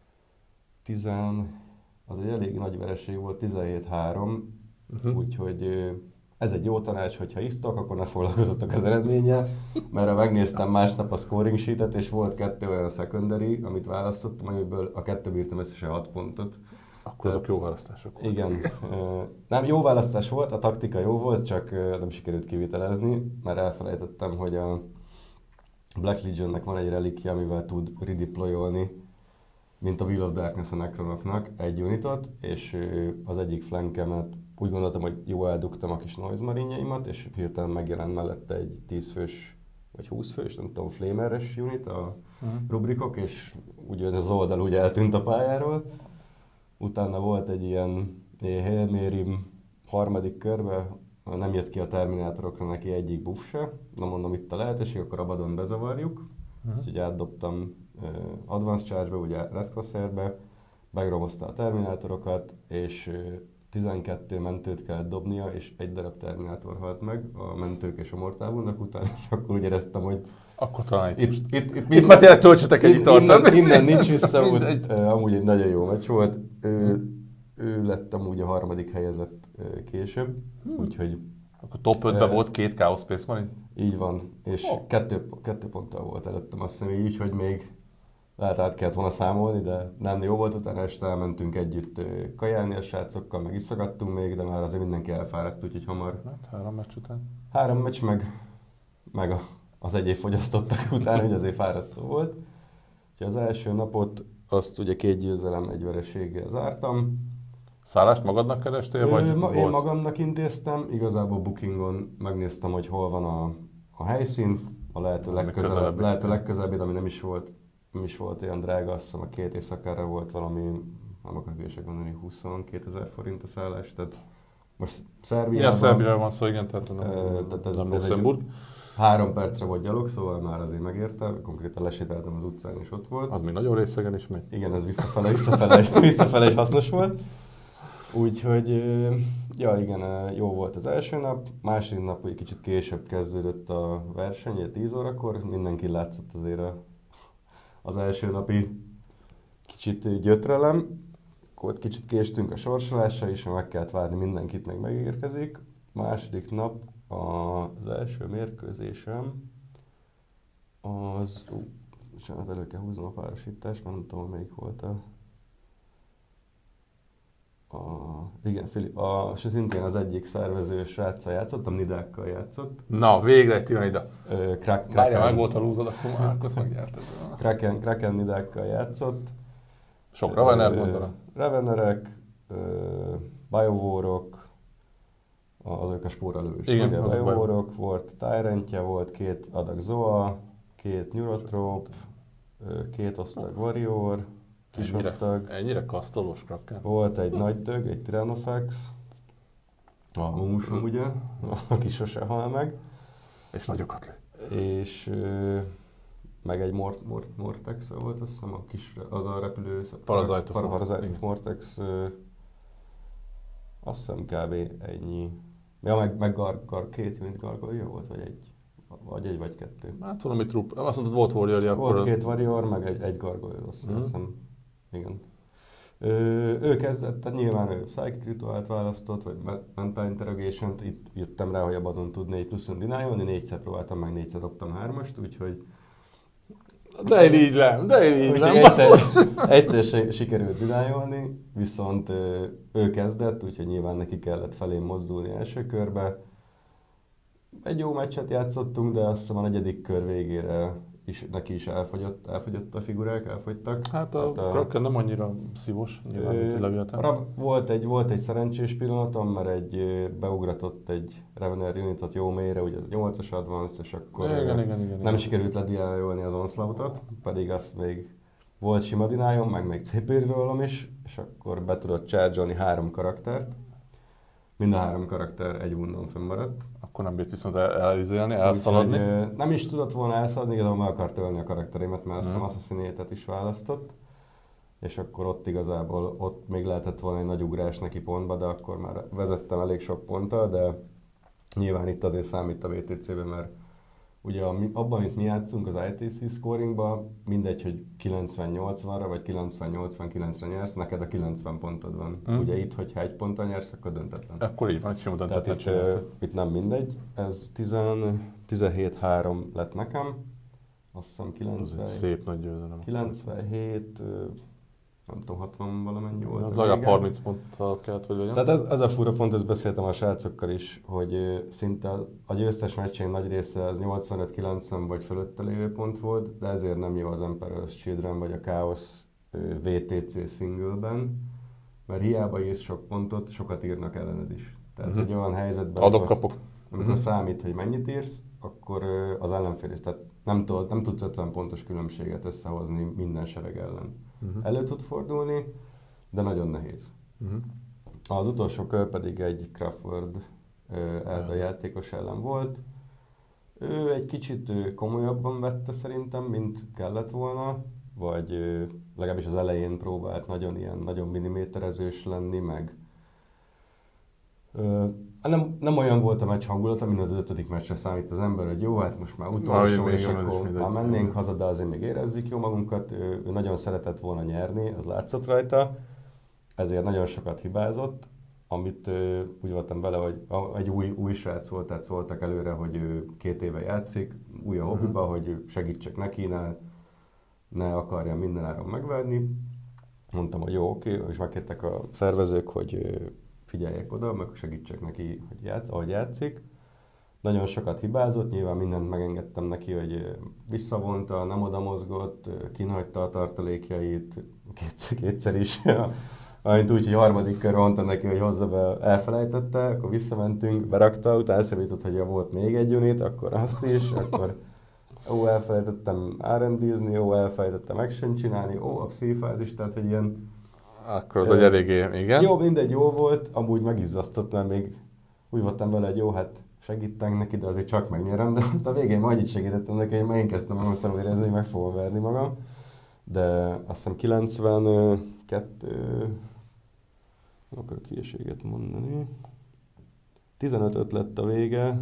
tizen, az egy elég nagy vereség volt, tizenhét három. Uh-huh. Úgyhogy ez egy jó tanács, hogyha isztok, akkor ne foglalkozzatok az eredménnyel, mert megnéztem másnap a scoring sheetet, és volt kettő olyan secondary, amit választottam, amiből a kettő bírtam összesen hat pontot. Akkor azok jó választások voltak. Igen. Nem, jó választás volt, a taktika jó volt, csak nem sikerült kivitelezni, mert elfelejtettem, hogy a Black Legionnek van egy relikja, amivel tud redeployolni, mint a Wheel of Darkness a Necronoknak egy unitot, és az egyik flankemet úgy gondoltam, hogy jó eldugtam a kis noise marinjaimat, és hirtelen megjelent mellette egy tíz fős, vagy húsz fős, nem tudom, flameres unit, a uh-huh. rubrikok, és úgy az oldal úgy eltűnt a pályáról. Utána volt egy ilyen Hail Mary harmadik körbe, nem jött ki a terminátorokra neki egyik buff se. Na mondom, itt a lehetőség, akkor Abaddon bezavarjuk. Uh-huh. Úgyhogy átdobtam uh, Advanced Charge-be, ugye Red Crosshair-be, megromozta a terminátorokat, és uh, tizenkettő mentőt kellett dobnia, és egy darab terminátor halt meg, a mentők és a mortálvonnak után, és akkor úgy éreztem, hogy akkor talán itt, itt, itt, itt, itt már tényleg töltsetek egy italt. Innen, innen nincs vissza, úgy, uh, amúgy egy nagyon jó meccs volt. Ő, ő lett amúgy a harmadik helyezett uh, később, hmm. úgyhogy... Akkor top ötben uh, volt két Chaos Space Marine? Így van, és oh. kettő, kettő ponttal volt előttem, azt hiszem így, hogy még lehet át kellett volna számolni, de nem jó volt, utána este elmentünk együtt kajálni a srácokkal, meg iszogattunk még, de már azért mindenki elfáradt, úgyhogy hamar... Hát három meccs után? Három meccs, meg, meg a, az egyéb fogyasztottak után, hogy azért fárasztó volt. Úgyhogy az első napot azt ugye két győzelem, egy vereséggel zártam. Szállást magadnak kerestél, vagy ma, volt? Én magamnak intéztem, igazából Bookingon megnéztem, hogy hol van a, a helyszín, a lehető legközelebb, lehető legközelebb, ami nem is volt, nem is volt olyan drága, azt hiszem a két éjszakára volt valami, nem akarok hülyeség mondani, huszonkétezer forint a szállás, tehát most Szerbiában... Igen, Szerbiában van szó, igen, tehát, nem, tehát ez, nem ez Luxemburg. Három percre volt gyalog, szóval már azért megérte, konkrétan lesétáltam az utcán, és ott volt. Az még nagyon részegen is megy. Igen, ez visszafele, visszafele, visszafele is hasznos volt. Úgyhogy, ja igen, jó volt az első nap, második nap egy kicsit később kezdődött a verseny, tíz órakor, mindenki látszott azért a, az első napi kicsit gyötrelem, akkor kicsit késtünk a sorsolásra is, meg kellett várni, mindenkit meg megérkezik. Második nap az első mérkőzésem az, ú, bocsánat, elő kell húznom a párosítást, mert nem tudom, melyik volt a... A, igen, Filip, a, szintén az egyik szervező sráccal játszottam, Nidákkal játszott. Na, végre egy Tiranida. Krak, Várja, meg volt a lúzod, akkor már akkor megnyert ezzel. Kraken, Kraken Nidákkal játszott. Sok Ravener, gondolom. Ravenerek, Biowarok, azok a spóralős. Igen, igen Biowarok volt, Tyrantja volt, két adag Zoa, két Neurotrop, két osztag Warrior, kis ennyire, osztag. Ennyire kasztolós Kraken. Volt egy nagy dög, egy Tyrannofax, a Mumusom ugye, aki sose hal meg. És nagyokat lő. És meg egy Mort, Mort, Mortex volt, azt hiszem, a kis, az a repülő... Parasite of Parasite Mortex. Azt hiszem kb. Ennyi. Ja, meg, meg gar, gar, két unit gargolja volt, vagy egy, vagy egy, vagy kettő. Hát valami trupp. Azt mondtad, volt warrior Volt akkor... két warrior, meg egy, egy gargolja, azt mm. hiszem. Igen. Ö, ő kezdett, tehát nyilván ő Psychic Rituált választott, vagy Mental Interrogation-t, itt jöttem rá, hogy abban tud négy pluszon denialni, négyszer próbáltam, meg négyszer dobtam hármast, úgyhogy... De én így nem, de én így nem. Egyszer, egyszer sikerült denialni, viszont ő kezdett, úgyhogy nyilván neki kellett felém mozdulni első körbe. Egy jó meccset játszottunk, de azt hiszem a negyedik kör végére is, neki is elfogyott, elfogyott a figurák, elfogytak. Hát a, hát a Kraken nem annyira szívos, nyilván, mint Leviathan. Volt egy, volt egy szerencsés pillanatom, mert egy beugratott egy Revener Unitot jó mélyre, ugye az nyolcas advance, és akkor igen, igen, igen, igen, nem igen. sikerült lediálni az onslaughtot, pedig azt még volt sima dinályom, meg még cé pé rólam is, és akkor be tudott charge-olni három karaktert. Mind a három karakter egy wundon fönnmaradt. Akkor nem bírt viszont elizélni, elszaladni. Úgy, nem is tudott volna elszaladni, igazából meg akart ölni a karakterémet, mert azt hiszem Assassinatet is választott. És akkor ott igazából, ott még lehetett volna egy nagy ugrás neki pontba, de akkor már vezettem elég sok ponttal, de nyilván itt azért számít a vé té cé-ben, mert ugye abban, amit mi játszunk az i té cé scoringban, mindegy, hogy kilencven-nyolcvanra vagy kilencven-nyolcvankilencre nyersz, neked a kilencven pontod van. Mm. Ugye itt, hogyha egy ponttal nyersz, akkor döntetlen. Akkor így van, egy sima döntetlen. Tehát itt, itt nem mindegy, ez tizenhét három lett nekem, azt hiszem kilencven. Ez egy szép nagy győzelem. kilencvenhét, nem tudom, hatvan valamennyi volt. Az legalább harminc ponttal kellett, vagy legyen. Tehát ez, ez a fura pont, ezt beszéltem a srácokkal is, hogy szinte a győztes meccsénk nagy része az nyolcvanöt kilencven vagy fölötte lévő pont volt, de ezért nem jó az Emperor's Children vagy a Chaos vé té cé singleben, mert hiába írsz sok pontot, sokat írnak ellened is. Tehát uh-huh. egy olyan helyzetben, adok, kapok. amikor uh-huh. számít, hogy mennyit írsz, akkor az ellenfél is. Tehát nem, tud, nem tudsz ötven pontos különbséget összehozni minden sereg ellen. Uh-huh. Elő tud fordulni, de nagyon nehéz. Uh-huh. Az utolsó kör pedig egy Craftworld Elda játékos ellen volt. Ő egy kicsit komolyabban vette szerintem, mint kellett volna, vagy legalábbis az elején próbált nagyon ilyen, nagyon milliméterezős lenni, meg nem, nem olyan volt a meccs hangulata, mint az ötödik meccsre számít az ember, hogy jó, hát most már utolsó, ah, és akkor már mennénk haza, de azért még érezzük jó magunkat. Ő, ő nagyon szeretett volna nyerni, az látszott rajta, ezért nagyon sokat hibázott, amit úgy voltam vele, hogy egy új, új srác volt, tehát szóltak előre, hogy ő két éve játszik, új a hobbiba, uh-huh. hogy segítsek neki, ne, ne akarja mindenáron megverni. Mondtam, hogy jó, oké, és megkértek a szervezők, hogy figyeljek oda, meg segítsek neki, hogy játsz, ahogy játszik. Nagyon sokat hibázott, nyilván mindent megengedtem neki, hogy visszavonta, nem oda mozgott, kinhagyta a tartalékjait, kétszer, kétszer is. Amint úgy, hogy harmadik kör mondta neki, hogy hozza be, elfelejtette, akkor visszamentünk, berakta, utána eszembe jutott, hogy ja, volt még egy unit, akkor azt is, akkor ó, elfelejtettem er end dé-zni, ó, elfelejtettem action csinálni, ó, a pszifázis, tehát hogy ilyen... Akkor az egy eléggé, igen. Jó, mindegy, jó volt, amúgy megizzasztott, mert még úgy voltam vele, hogy jó, hát segítek neki, de azért csak megnyerem, de azt a végén majd annyit segítettem neki, hogy már én kezdtem magam szemben érezni, hogy meg fogom verni magam. De azt hiszem kilencvenkettő, nem akarok hülyeséget mondani, tizenöt öt lett a vége,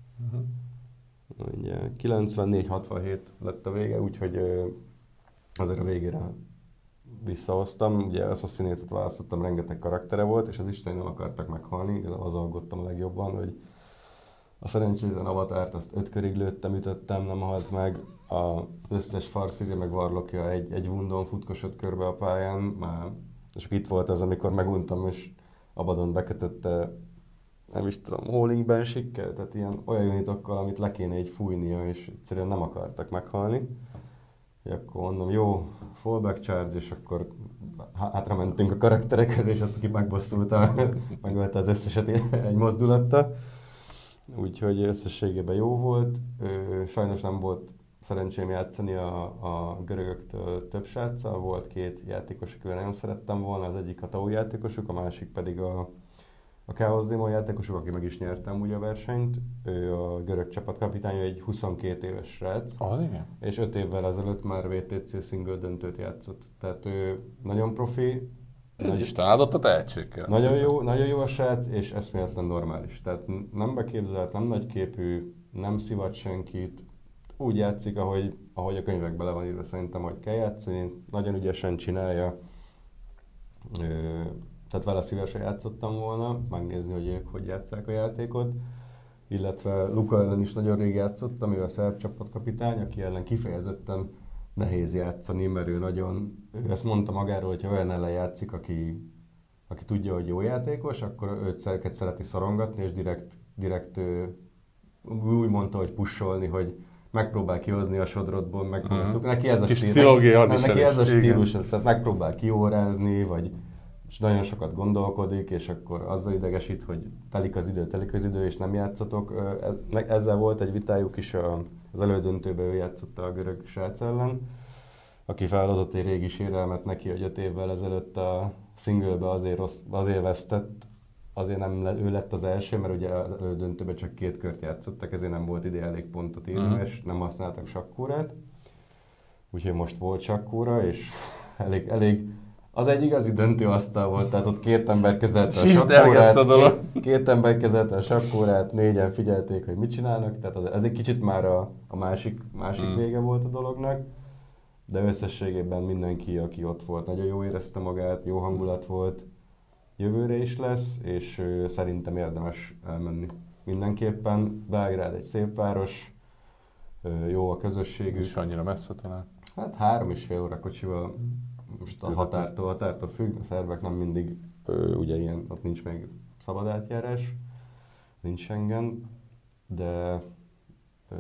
uh-huh. kilencvennégy hatvanhét lett a vége, úgyhogy azért a végére visszahoztam. Ugye Assassinatet választottam, rengeteg karaktere volt, és az Isten nem akartak meghalni, az aggódtam a legjobban, hogy a szerencsétlen avatárt azt öt körig lőttem, ütöttem, nem halt meg. Az összes farszíri meg varlokja egy, egy wundon futkosott körbe a pályán, már, és itt volt az, amikor meguntam, és Abaddon bekötötte, nem is tudom, Howling Banshee-kkel, tehát ilyen olyan unitokkal, amit le kéne így fújnia, és egyszerűen nem akartak meghalni. És akkor mondom, jó, fallback charge, és akkor hátra mentünk a karakterekhez, és ott ki megbosszulta, megölte az összeset egy mozdulattal. Úgyhogy összességében jó volt. Sajnos nem volt szerencsém játszani a, a görögöktől több sráccal. Volt két játékos, akivel nagyon szerettem volna, az egyik a Tau játékosuk, a másik pedig a, a Chaos Demon játékosuk, aki meg is nyertem ugye a versenyt. Ő a görög csapatkapitány, egy huszonkét éves srác. Az igen. És öt évvel ezelőtt már vé té cé single döntőt játszott. Tehát ő nagyon profi. Nagy, Isten áldott a tehetségkel. Nagyon jó, nagyon jó a srác, és eszméletlen normális. Tehát nem beképzelt, nem nagyképű, nem szivat senkit. Úgy játszik, ahogy, ahogy a könyvekben le van írva, szerintem, hogy kell játszani. Nagyon ügyesen csinálja. Ö, tehát vele szívesen játszottam volna, megnézni, hogy ők hogy játsszák a játékot. Illetve Luka ellen is nagyon rég játszottam, ő a szerb csapatkapitány, aki ellen kifejezetten nehéz játszani, mert ő nagyon, ő ezt mondta magáról, hogy ha olyan ellen játszik, aki, aki tudja, hogy jó játékos, akkor őt szereket szereti szorongatni, és direkt, direkt úgy mondta, hogy pusolni, hogy megpróbál kihozni a sodrodból, megpróbál Mm. cukor. Neki ez a Kis stílus, neki, neki ez a stílus, tehát megpróbál kiórázni, vagy és nagyon sokat gondolkodik, és akkor azzal idegesít, hogy telik az idő, telik az idő, és nem játszatok. Ezzel volt egy vitájuk is, az elődöntőben ő játszotta a görög srác ellen, aki felhozott egy régi sérelmet neki, hogy öt évvel ezelőtt a singlebe azért, rossz, azért vesztett, azért nem le, ő lett az első, mert ugye az elődöntőben csak két kört játszottak, ezért nem volt ide elég pontot írni, mm-hmm. és nem használtak sakkórát. Úgyhogy most volt sakkóra, és elég, elég az egy igazi döntőasztal volt, tehát ott két ember kezelte a sakkórát, a dolog. Két, két ember kezelte a sakkórát, négyen figyelték, hogy mit csinálnak, tehát az, ez egy kicsit már a, a másik, másik mm. vége volt a dolognak, de összességében mindenki, aki ott volt, nagyon jó érezte magát, jó hangulat volt, jövőre is lesz, és ö, szerintem érdemes elmenni. Mindenképpen Belgrád egy szép város, ö, jó a közösségük. És annyira messze talán? Hát három és fél óra kocsival. Most a határtól, határtól függ, a szerbek nem mindig, ö, ugye ilyen, ott nincs még szabad átjárás, nincs Schengen, de ö,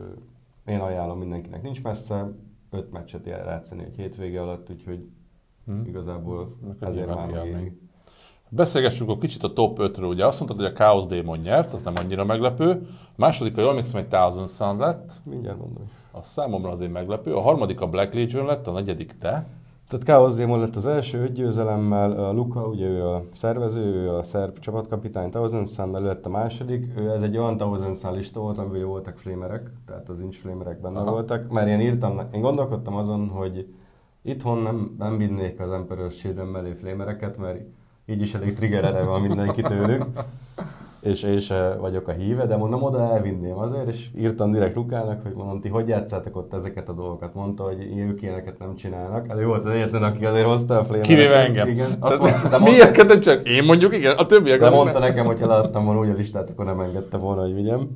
én ajánlom mindenkinek, nincs messze, öt meccset játszani egy hétvége alatt, úgyhogy hmm. igazából ezért már még. Beszélgessünk egy kicsit a top ötről, ugye azt mondtad, hogy a Chaos Demon nyert, az nem annyira meglepő. A második, a jól emlékszem, egy Thousand Sun lett. Mindjárt mondom is. Az számomra azért meglepő. A harmadik a Black Legion lett, a negyedik te. Tehát Chaos Demon lett az első öt győzelemmel, a Luka, ugye ő a szervező, ő a szerb csapatkapitány, Thousand Sun, ő lett a második. Ő, ez egy olyan Thousand Sun lista volt, amiben voltak flamerek, tehát az inch flamerek benne Aha. voltak. Mert én írtam, én gondolkodtam azon, hogy itthon nem, nem vinnék az Emperor's Shield mellé flamereket, mert így is elég triggerere van mindenki tőlük. És én se vagyok a híve, de mondom, oda elvinném azért, és írtam direkt Lukának, hogy mondom, ti hogy játszátok ott ezeket a dolgokat? Mondta, hogy ők ilyeneket nem csinálnak. Ő volt az egyetlen, aki azért hozta a flamereket. Kivéve engem. Igen, azt mondta, de miért nem csak? Én mondjuk igen, a többiek. De mondta nem. nekem, hogy eladtam volna úgy a listát, akkor nem engedte volna, hogy vigyem.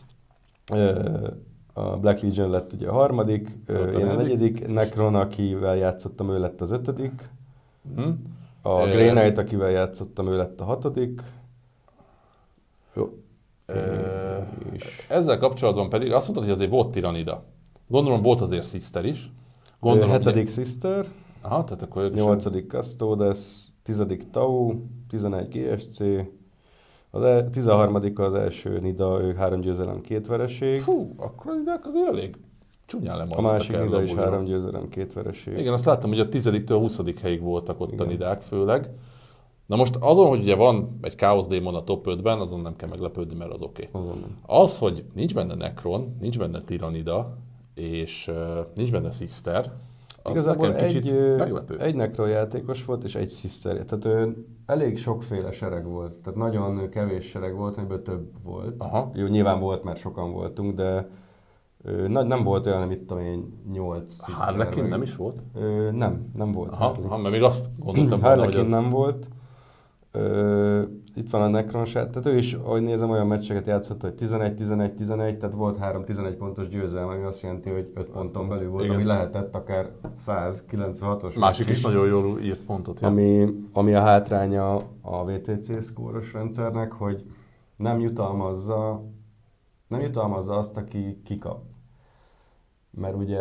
A Black Legion lett ugye a harmadik, Tudod, én a negyedik, Necron, akivel játszottam, ő lett az ötödik. Hm? A Grey Knight, akivel játszottam, ő lett a hatodik. Jó. Ö, ezzel kapcsolatban pedig azt mondtad, hogy azért volt Tyrannida. Gondolom volt azért Sister is. Gondolom, hetedik Sister, Aha, tehát akkor nyolcadik Custodes, tizedik Tau, tizenegy gé es cé, az el, tizenharmadik az első Nida, ő három győzelem, két vereség. Fú, akkor a Nidák azért elég csúnyán lemaradtak. A másik Nida is három győzelem, két vereség. Igen, azt láttam, hogy a tizediktől a huszadik helyig voltak ott Igen. a Nidák főleg. Na most azon, hogy ugye van egy Chaos Demon a top ötben, azon nem kell meglepődni, mert az oké. Okay. Az, hogy nincs benne Necron, nincs benne Tyrannida, és uh, nincs benne Sister, az igazából nekem kicsit egy, meglepő. Egy Necron játékos volt, és egy Sister. Tehát ő elég sokféle sereg volt. Tehát nagyon kevés sereg volt, amiből több volt. Aha. Jó, nyilván volt, mert sokan voltunk, de ő, nem volt olyan, amit tudom én, nyolc Sister. Harlequin nem is volt? Ő, nem, nem volt. Aha, aha, mert még azt gondoltam volna, hogy az... nem volt. Ö, itt van a Necron sát, tehát ő is, ahogy nézem, olyan meccseket játszott, hogy tizenegy tizenegy tizenegy, tehát volt három tizenegy pontos győzelme, ami azt jelenti, hogy öt ponton belül volt, Igen. ami lehetett akár száz kilencvenhatos. Másik is, is nagyon jól írt pontot. Ja. Ami, ami a hátránya a vé té cé szkóros rendszernek, hogy nem jutalmazza, nem jutalmazza azt, aki kikap. Mert ugye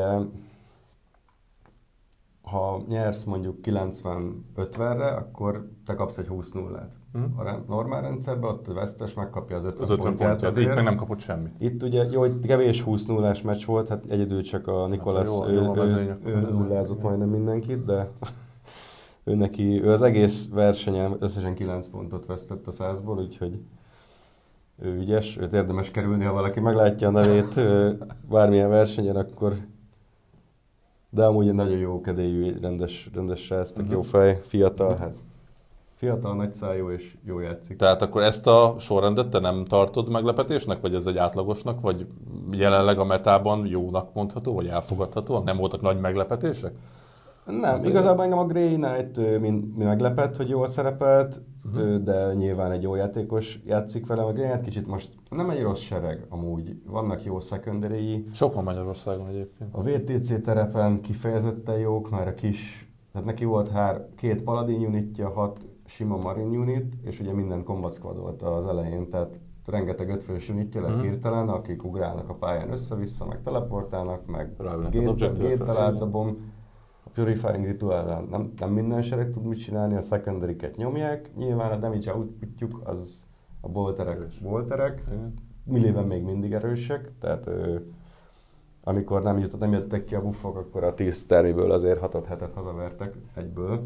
ha nyersz mondjuk kilencven ötvenre, akkor te kapsz egy húsz nullát. Hmm. A normál rendszerben ott a vesztes megkapja az ötven, az ötven pontját. pontját. Itt meg nem kapott semmit. Itt ugye jó, hogy kevés húsz nullás meccs volt, hát egyedül csak a Nikolas, hát ő, jó, ő, ő, ő nullázott majdnem mindenkit, de ő neki, ő az egész versenyen összesen kilenc pontot vesztett a százból, úgyhogy ő ügyes, őt érdemes kerülni, ha valaki meglátja a nevét bármilyen versenyen, akkor de amúgy egy nagyon jó kedélyű, rendes, rendes srác, uh-huh. jó fej, fiatal, hát fiatal, nagyszájú és jó játszik. Tehát akkor ezt a sorrendet te nem tartod meglepetésnek, vagy ez egy átlagosnak, vagy jelenleg a metában jónak mondható, vagy elfogadható? Nem voltak nagy meglepetések? Nem, azért igazából engem a Grey Knight mi meglepett, hogy jól szerepelt, uh-huh. de nyilván egy jó játékos játszik velem. A Grey Knight kicsit most nem egy rossz sereg amúgy, vannak jó secondary-i. Sok van Magyarországon egyébként. A vé té cé terepen kifejezetten jók, már a kis, tehát neki volt hár, két paladin unitja, hat sima marine unit, és ugye minden combat squad volt az elején, tehát rengeteg ötfős unitja lett Mhm. hirtelen, akik ugrálnak a pályán össze-vissza, meg teleportálnak, meg Ráülnek az gét- objective-ekre, géttel igen. átdobom. A Purifying Ritual nem, nem minden sereg tud mit csinálni, a secondary-ket nyomják. Nyilván a damage outputjuk az a bolterek, Erős. bolterek. Igen. Millében még mindig erősek, tehát ö, amikor nem, jut, nem jöttek ki a buffok, akkor a tíz termiből azért hatot hetet hazavertek egyből.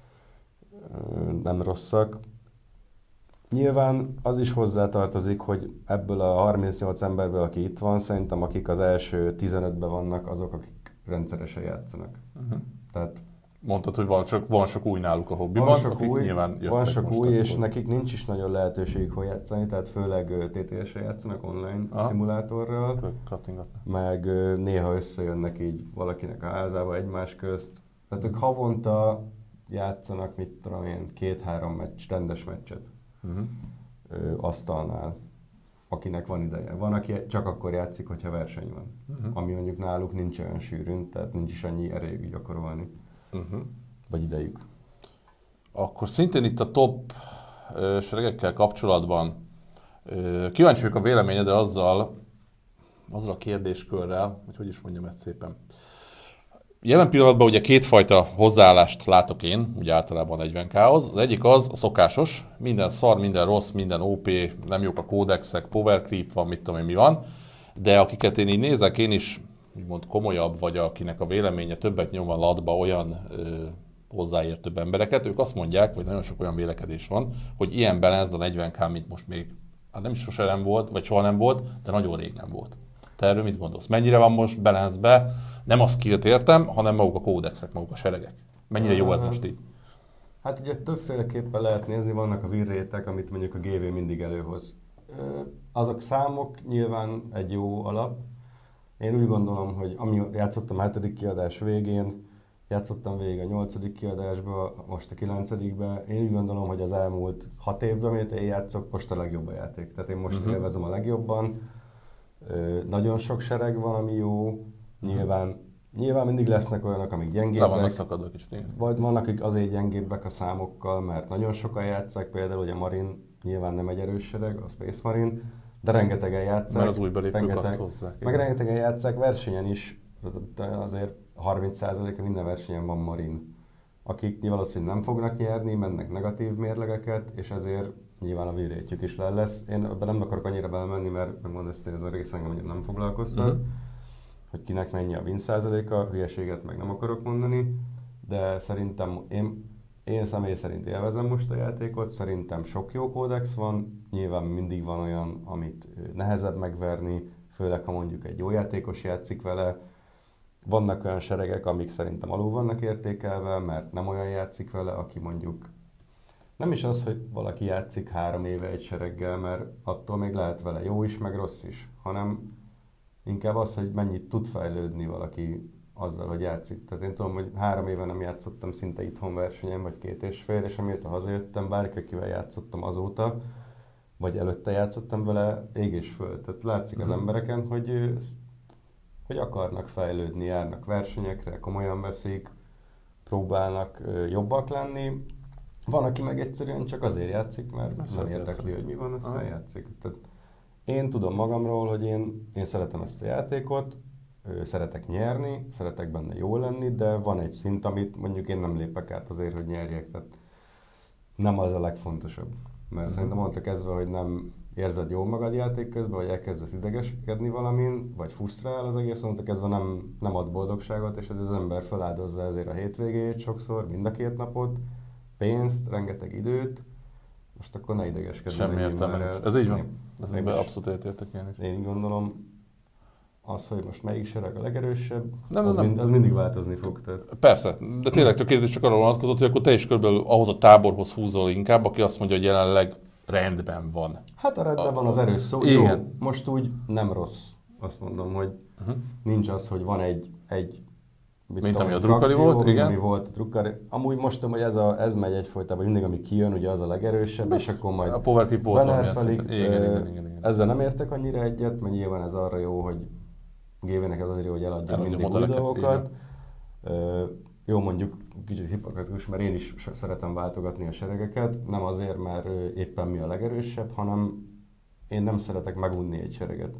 Ö, nem rosszak. Nyilván az is hozzátartozik, hogy ebből a harmincnyolc emberből, aki itt van, szerintem akik az első tizenötben vannak, azok, akik rendszeresen játszanak. Uh-huh. Tehát Mondtad, hogy van sok, van sok új náluk a hobbiban, van sok akik új, nyilván jöttek van sok most új akkor. és nekik nincs is nagyon lehetőségük, hogy játszani, tehát főleg ö, té té es-re játszanak online Aha. szimulátorral. Cuttingatnak. Meg ö, néha összejönnek így valakinek a házába egymás közt. Tehát ők havonta játszanak, mit tudom én, két-három meccs, rendes meccset Uh-huh. ö, asztalnál, akinek van ideje. Van, aki csak akkor játszik, hogyha verseny van. Uh-huh. Ami mondjuk náluk nincs olyan sűrűn, tehát nincs is annyi erejük gyakorolni. Uh-huh. Vagy idejük. Akkor szintén itt a top ö, seregekkel kapcsolatban ö, kíváncsi vagyok a véleményedre azzal, azzal a kérdéskörrel, hogy hogy is mondjam ezt szépen. Jelen pillanatban ugye kétfajta hozzáállást látok én, ugye általában a negyven ká-hoz. Az egyik az a szokásos, minden szar, minden rossz, minden ó pé, nem jók a kódexek, power creep van, mit tudom én mi van, de akiket én így nézek, én is úgymond komolyabb, vagy akinek a véleménye többet nyom a latba olyan ö, hozzáértőbb embereket, ők azt mondják, vagy nagyon sok olyan vélekedés van, hogy ilyen balance a negyven ká, mint most még, hát nem is sose nem volt, vagy soha nem volt, de nagyon rég nem volt. Te erről mit gondolsz? Mennyire van most balance-be? Nem a skillt értem, hanem maguk a kódexek, maguk a seregek. Mennyire jó ez most így? Hát ugye többféleképpen lehet nézni, vannak a virrétek, amit mondjuk a gé vé mindig előhoz. Ö, Azok számok nyilván egy jó alap. Én úgy gondolom, hogy ami játszottam a hetedik kiadás végén, játszottam végig a nyolcadik kiadásba, most a kilencedikbe. Én úgy gondolom, hogy az elmúlt hat évben, amit én játszok, most a legjobb a játék. Tehát én most Uh-huh. élvezem a legjobban. Ö, Nagyon sok sereg van, ami jó. Nyilván, nyilván mindig lesznek olyanok, amik Le vannak gyengébbek. szakadva kicsit, igen. Vagy vannak, akik azért gyengébbek a számokkal, mert nagyon sokan játszák, például ugye a Marine nyilván nem egy erős sereg, a Space Marine, de rengetegen játszák. Mert az új belépők rengeteg- azt hozzák. Meg igen. rengetegen játszák versenyen is, tehát azért harminc százaléka minden versenyen van Marine. Akik valószínűleg nem fognak nyerni, mennek negatív mérlegeket, és ezért nyilván a win-rate-jük is le lesz. Én ebben nem akarok annyira belemenni, mert megmondom ezt, hogy ez a rész engem annyira nem foglalkoztat. Uh-huh. Hogy kinek mennyi a win százaléka, hülyeséget meg nem akarok mondani, de szerintem én, én személy szerint élvezem most a játékot, szerintem sok jó kódex van, nyilván mindig van olyan, amit nehezebb megverni, főleg ha mondjuk egy jó játékos játszik vele. Vannak olyan seregek, amik szerintem alul vannak értékelve, mert nem olyan játszik vele, aki mondjuk nem is az, hogy valaki játszik három éve egy sereggel, mert attól még lehet vele jó is, meg rossz is, hanem inkább az, hogy mennyit tud fejlődni valaki azzal, hogy játszik. Tehát én tudom, hogy három éve nem játszottam szinte itthon versenyen, vagy két és fél, és amióta hazajöttem, bárki, akivel játszottam azóta, vagy előtte játszottam vele, ég és föld. Tehát látszik az embereken, hogy, hogy akarnak fejlődni, járnak versenyekre, komolyan veszik, próbálnak jobbak lenni. Van, aki meg egyszerűen csak azért játszik, mert Ezt nem játszani. érdekli, hogy mi van, aztán Aha. játszik. Tehát én tudom magamról, hogy én, én szeretem ezt a játékot, ö, szeretek nyerni, szeretek benne jó lenni, de van egy szint, amit mondjuk én nem lépek át azért, hogy nyerjek. Tehát nem az a legfontosabb. Mert Mhm. szerintem mondta kezdve, hogy nem érzed jól magad játék közben, vagy elkezdesz idegeskedni valamin, vagy frusztrál az egész, mondta kezdve nem, nem ad boldogságot, és ez az ember feláldozza ezért a hétvégét sokszor, mind a két napot, pénzt, rengeteg időt, most akkor ne idegeskedj. Semmi menjünk értelme már nincs. el. Ez így van. Én- Ez én ebben is- abszolút egyetértek én is. Én így gondolom, az, hogy most melyik sereg a legerősebb, Nem, az, nem. mind, az mindig változni fog. Tehát Persze, de tényleg csak kérdés csak arra vonatkozott, hogy akkor te is körülbelül ahhoz a táborhoz húzol inkább, aki azt mondja, hogy jelenleg rendben van. hát a rendben A- van az erős szó. Igen. Jó, most úgy nem rossz. Azt mondom, hogy Uh-huh. nincs az, hogy van egy, egy mit Mint tudom, ami a frakció, Drukhari volt, mint igen. Ami volt a Drukhari. Amúgy most tudom, hogy ez, a, ez megy egyfolytában, mindig ami kijön, ugye az a legerősebb, és akkor majd A Power Creep volt valamilyen belerfelik. szinten. Igen, Ö, igen, igen, igen. Ezzel nem értek annyira egyet, mert nyilván ez arra jó, hogy Gévének ez azért jó, hogy eladja Eladja mindig új modelleket, dolgokat. Ö, Jó, mondjuk kicsit hipokratikus, mert én is szeretem váltogatni a seregeket, nem azért, mert ö, éppen mi a legerősebb, hanem én nem szeretek megunni egy sereget.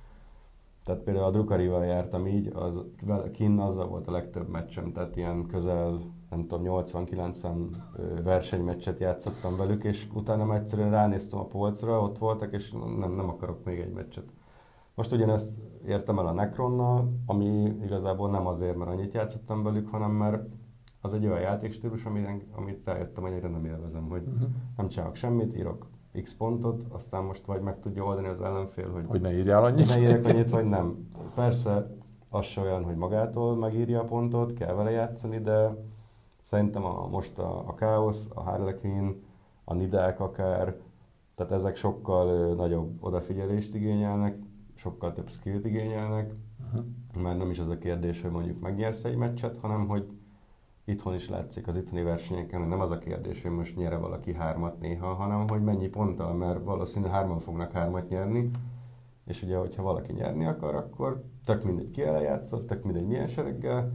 Tehát például a Drukarival jártam így, az kinn azzal volt a legtöbb meccsem, tehát ilyen közel, nem tudom, nyolcvan-kilencven versenymeccset játszottam velük, és utána egyszerűen ránéztem a polcra, ott voltak, és nem, nem akarok még egy meccset. Most ugyanezt értem el a Necronnal, ami igazából nem azért, mert annyit játszottam velük, hanem mert az egy olyan játékstílus, amit, amit rájöttem, hogy egyre nem élvezem, hogy uh-huh. nem csinálok semmit, írok X pontot, aztán most vagy meg tudja oldani az ellenfél, hogy, hogy ne írjál annyit. Ne írjak annyit, vagy nem. Persze az se olyan, hogy magától megírja a pontot, kell vele játszani, de szerintem a, most a, a Chaos, a Harlequin, a Nidák akár, tehát ezek sokkal ö, nagyobb odafigyelést igényelnek, sokkal több skillt igényelnek, uh-huh. mert nem is az a kérdés, hogy mondjuk megnyersz egy meccset, hanem hogy itthon is látszik az itthoni versenyeken, nem az a kérdés, hogy most nyere valaki hármat néha, hanem hogy mennyi ponttal, mert valószínűleg hárman fognak hármat nyerni, és ugye, hogyha valaki nyerni akar, akkor tök mindegy ki eljátszott, tök mindegy milyen sereggel.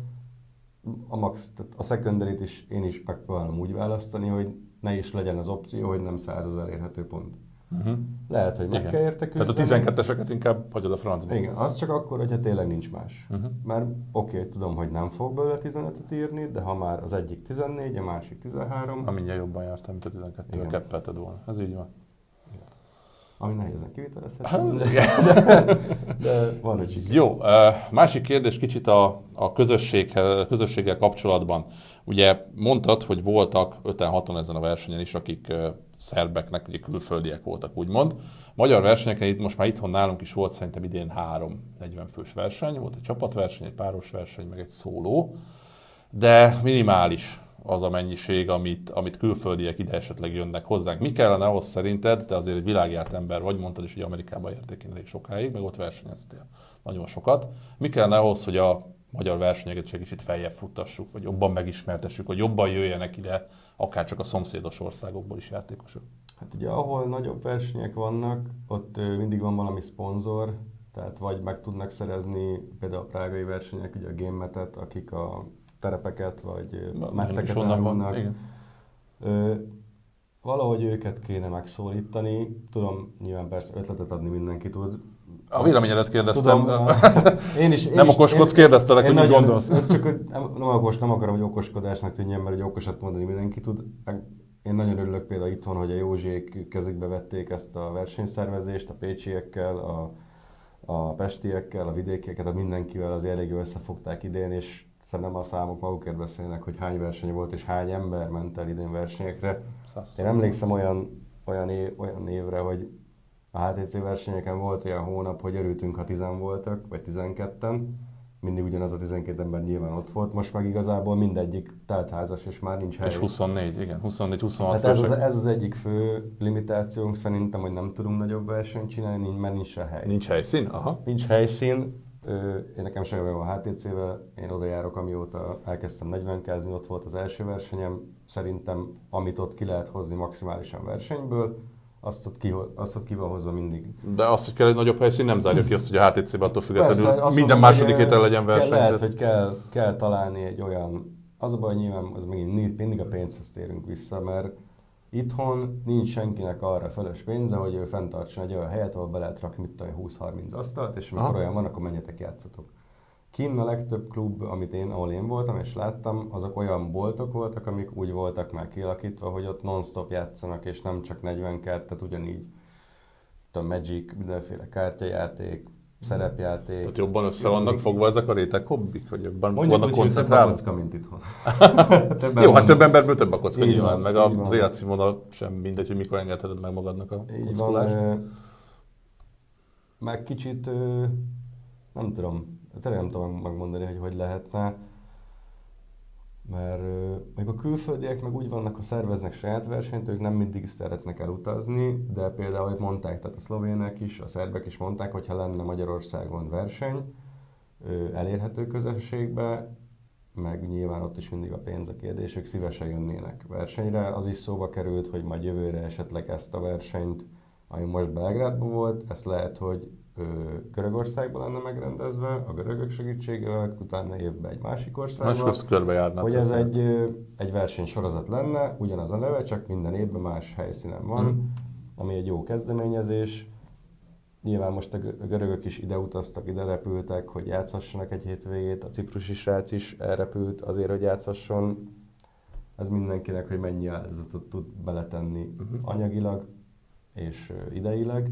A, max, a secondaryt is én is megpróbálom úgy választani, hogy ne is legyen az opció, hogy nem száz az elérhető pont. Uh-huh. Lehet, hogy meg igen. kell érte küzdeni. Tehát a tizenketteseket inkább hagyod a francba. Igen, az csak akkor, hogyha tényleg nincs más. Uh-huh. Mert oké, okay, tudom, hogy nem fog belőle tizenötöt írni, de ha már az egyik tizennégy, a másik tizenhárom... Ha mindjárt jobban jártam, mint a tizenkettővel keppelted volna. Ez így van. Igen. Ami nehézen kivitelezhető, hát, de, de, de van, hogy siker. Jó, másik kérdés kicsit a, a közösséggel, közösséggel kapcsolatban. Ugye mondtad, hogy voltak öten-hatan ezen a versenyen is, akik szerbeknek, ugye külföldiek voltak, úgymond. Magyar versenyeken itt most már itthon nálunk is volt szerintem idén három negyven fős verseny, volt egy csapatverseny, egy páros verseny, meg egy szóló, de minimális az a mennyiség, amit, amit külföldiek ide esetleg jönnek hozzánk. Mi kellene ahhoz szerinted, te azért egy világjárt ember vagy, mondtad is, hogy Amerikában érték én elég sokáig, meg ott versenyeztél nagyon sokat. Mi kellene ahhoz, hogy a magyar versenyeket egy kicsit feljebb futtassuk, vagy jobban megismertessük, hogy jobban jöjjenek ide, akár csak a szomszédos országokból is játékosok? Hát ugye ahol nagyobb versenyek vannak, ott mindig van valami szponzor, tehát vagy meg tudnak szerezni például a prágai versenyek, ugye a GameMetet, akik a terepeket, vagy metteket elvonnak. Valahogy őket kéne megszólítani. Tudom, nyilván persze ötletet adni mindenki tud. A véleményedet kérdeztem. Tudom, én is, én nem is, okoskodsz, kérdeztelek, hogy mit gondolsz. Csak nem, nem, okos, nem akarom, hogy okoskodásnak tűnjön, mert hogy okosat mondani mindenki tud. Én nagyon örülök például itthon, hogy a Józsék kezükbe vették ezt a versenyszervezést, a pécsiekkel, a, a pestiekkel, a vidékieket, a mindenkivel az elég összefogták idén, és szerintem a számok magukért beszélnek, hogy hány verseny volt, és hány ember ment el idén versenyekre. Én emlékszem olyan, olyan, év, olyan évre, hogy a há té cé versenyeken volt olyan hónap, hogy örültünk, ha tizen voltak, vagy tizenketten. Mindig ugyanaz a tizenkét ember nyilván ott volt. Most meg igazából mindegyik teltházas, és már nincs hely. És huszonnégy, igen, huszonnégy-huszonhat hát ez, az, ez az egyik fő limitációnk szerintem, hogy nem tudunk nagyobb versenyt csinálni, mert nincs se hely. Nincs helyszín? Aha. Nincs helyszín. Én nekem semmi bajom a há té cével, én oda járok, amióta elkezdtem negyvenkázni, ott volt az első versenyem. Szerintem, amit ott ki lehet hozni maximálisan versenyből, azt ott, ki, azt ott ki van hozva mindig. De azt, hogy kell egy nagyobb helyszín, nem zárja ki azt, hogy a há té cében attól függetlenül persze, minden mondom, második héten legyen verseny. Kell, lehet, hogy kell, kell találni egy olyan, az a baj, nyilván az megint mindig a pénzhez térünk vissza, mert itthon nincs senkinek arra fölös pénze, hogy ő fenntartson egy olyan helyet, ahol be lehet rakni mit tudom, húsz-harminc asztalt, és amikor olyan van, akkor menjetek, játszatok. Kinn a legtöbb klub, amit én, ahol én voltam és láttam, azok olyan boltok voltak, amik úgy voltak már kialakítva, hogy ott non-stop játszanak, és nem csak negyvenkettő, tehát ugyanígy a Magic, mindenféle kártyajáték, szerepjáték. Tehát jobban össze vannak fogva ezek a réteg hobbik, hogy jobban mondjuk vannak úgy, koncentrálva? Mondjuk úgy, hogy több a kocka, mint itthon. Jó, hát több emberből több a kocka nyilván, van, meg az életszínvonal sem mindegy, hogy mikor engedheted meg magadnak a kockulást. Meg kicsit, nem tudom, tényleg nem tudom megmondani, hogy hogy lehetne, mert még a külföldiek meg úgy vannak, ha szerveznek saját versenyt, ők nem mindig szeretnek elutazni, de például, hogy mondták, tehát a szlovének is, a szerbek is mondták, hogy ha lenne Magyarországon verseny, elérhető közösségbe, meg nyilván ott is mindig a pénz a kérdés, ők szívesen jönnének versenyre. Az is szóba került, hogy majd jövőre esetleg ezt a versenyt, ami most Belgrádban volt, ezt lehet, hogy Görögországban lenne megrendezve, a görögök segítségével, utána évben egy másik országban. Hogy ez egy, egy versenysorozat lenne, ugyanaz a neve, csak minden évben más helyszínen van, mm. ami egy jó kezdeményezés. nyilván most a görögök is ide utaztak, ide repültek, hogy játszhassanak egy hétvégét, a ciprusi srác is elrepült azért, hogy játszhasson. Ez mindenkinek, hogy mennyi áldozatot tud beletenni uh-huh. anyagilag és ideileg.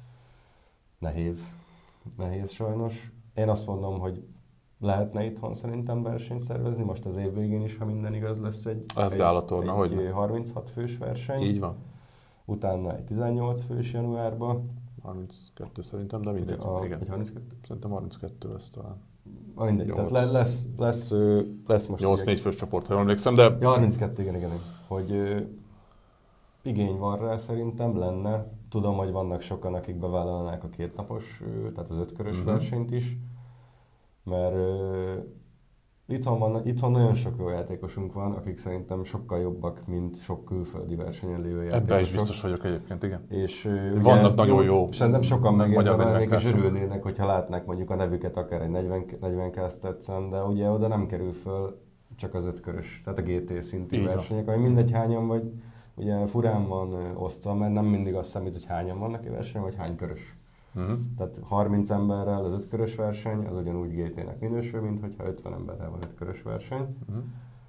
Nehéz. Nehéz sajnos. Én azt mondom, hogy lehetne itthon szerintem versenyt szervezni, most az év végén is, ha minden igaz, lesz egy, egy, egy, hogy egy harminchat fős verseny. Így van. Utána egy tizennyolc fős januárban. harminckettő szerintem, de mindegy. A, igen. Egy harminckettő? Szerintem harminckettő lesz talán. Mindegy, tehát lesz, lesz, lesz, lesz most... nyolc négy fős csoport, ha jól emlékszem, de... Ja, harminckettő, igen, igen. Hogy ö, igény van rá szerintem, lenne. Tudom, hogy vannak sokan, akik bevállalnák a kétnapos, ö, tehát az ötkörös uh-huh. versenyt is. Mert ö, itthon, van, itthon nagyon sok jó játékosunk van, akik szerintem sokkal jobbak, mint sok külföldi versenyen lévő játékosok. Ebben is biztos vagyok egyébként, igen. És vannak ugye, nagyon jó. Szerintem sokan megérdemelnék és örülnének, hogyha látnák mondjuk a nevüket akár egy negyven K-Stetsen, de ugye oda nem kerül föl csak az ötkörös, tehát a gé té szintű versenyek, ami mindegy hányan vagy, ugye furán van osztva, mert nem mindig azt számít, hogy hányan vannak egy versenyen, vagy hány körös. Uh-huh. Tehát harminc emberrel az ötkörös verseny, az ugyanúgy gé té-nek minősül, mint hogyha ötven emberrel van ötkörös verseny. Uh-huh.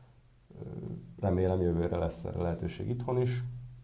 Remélem jövőre lesz erre lehetőség itthon is.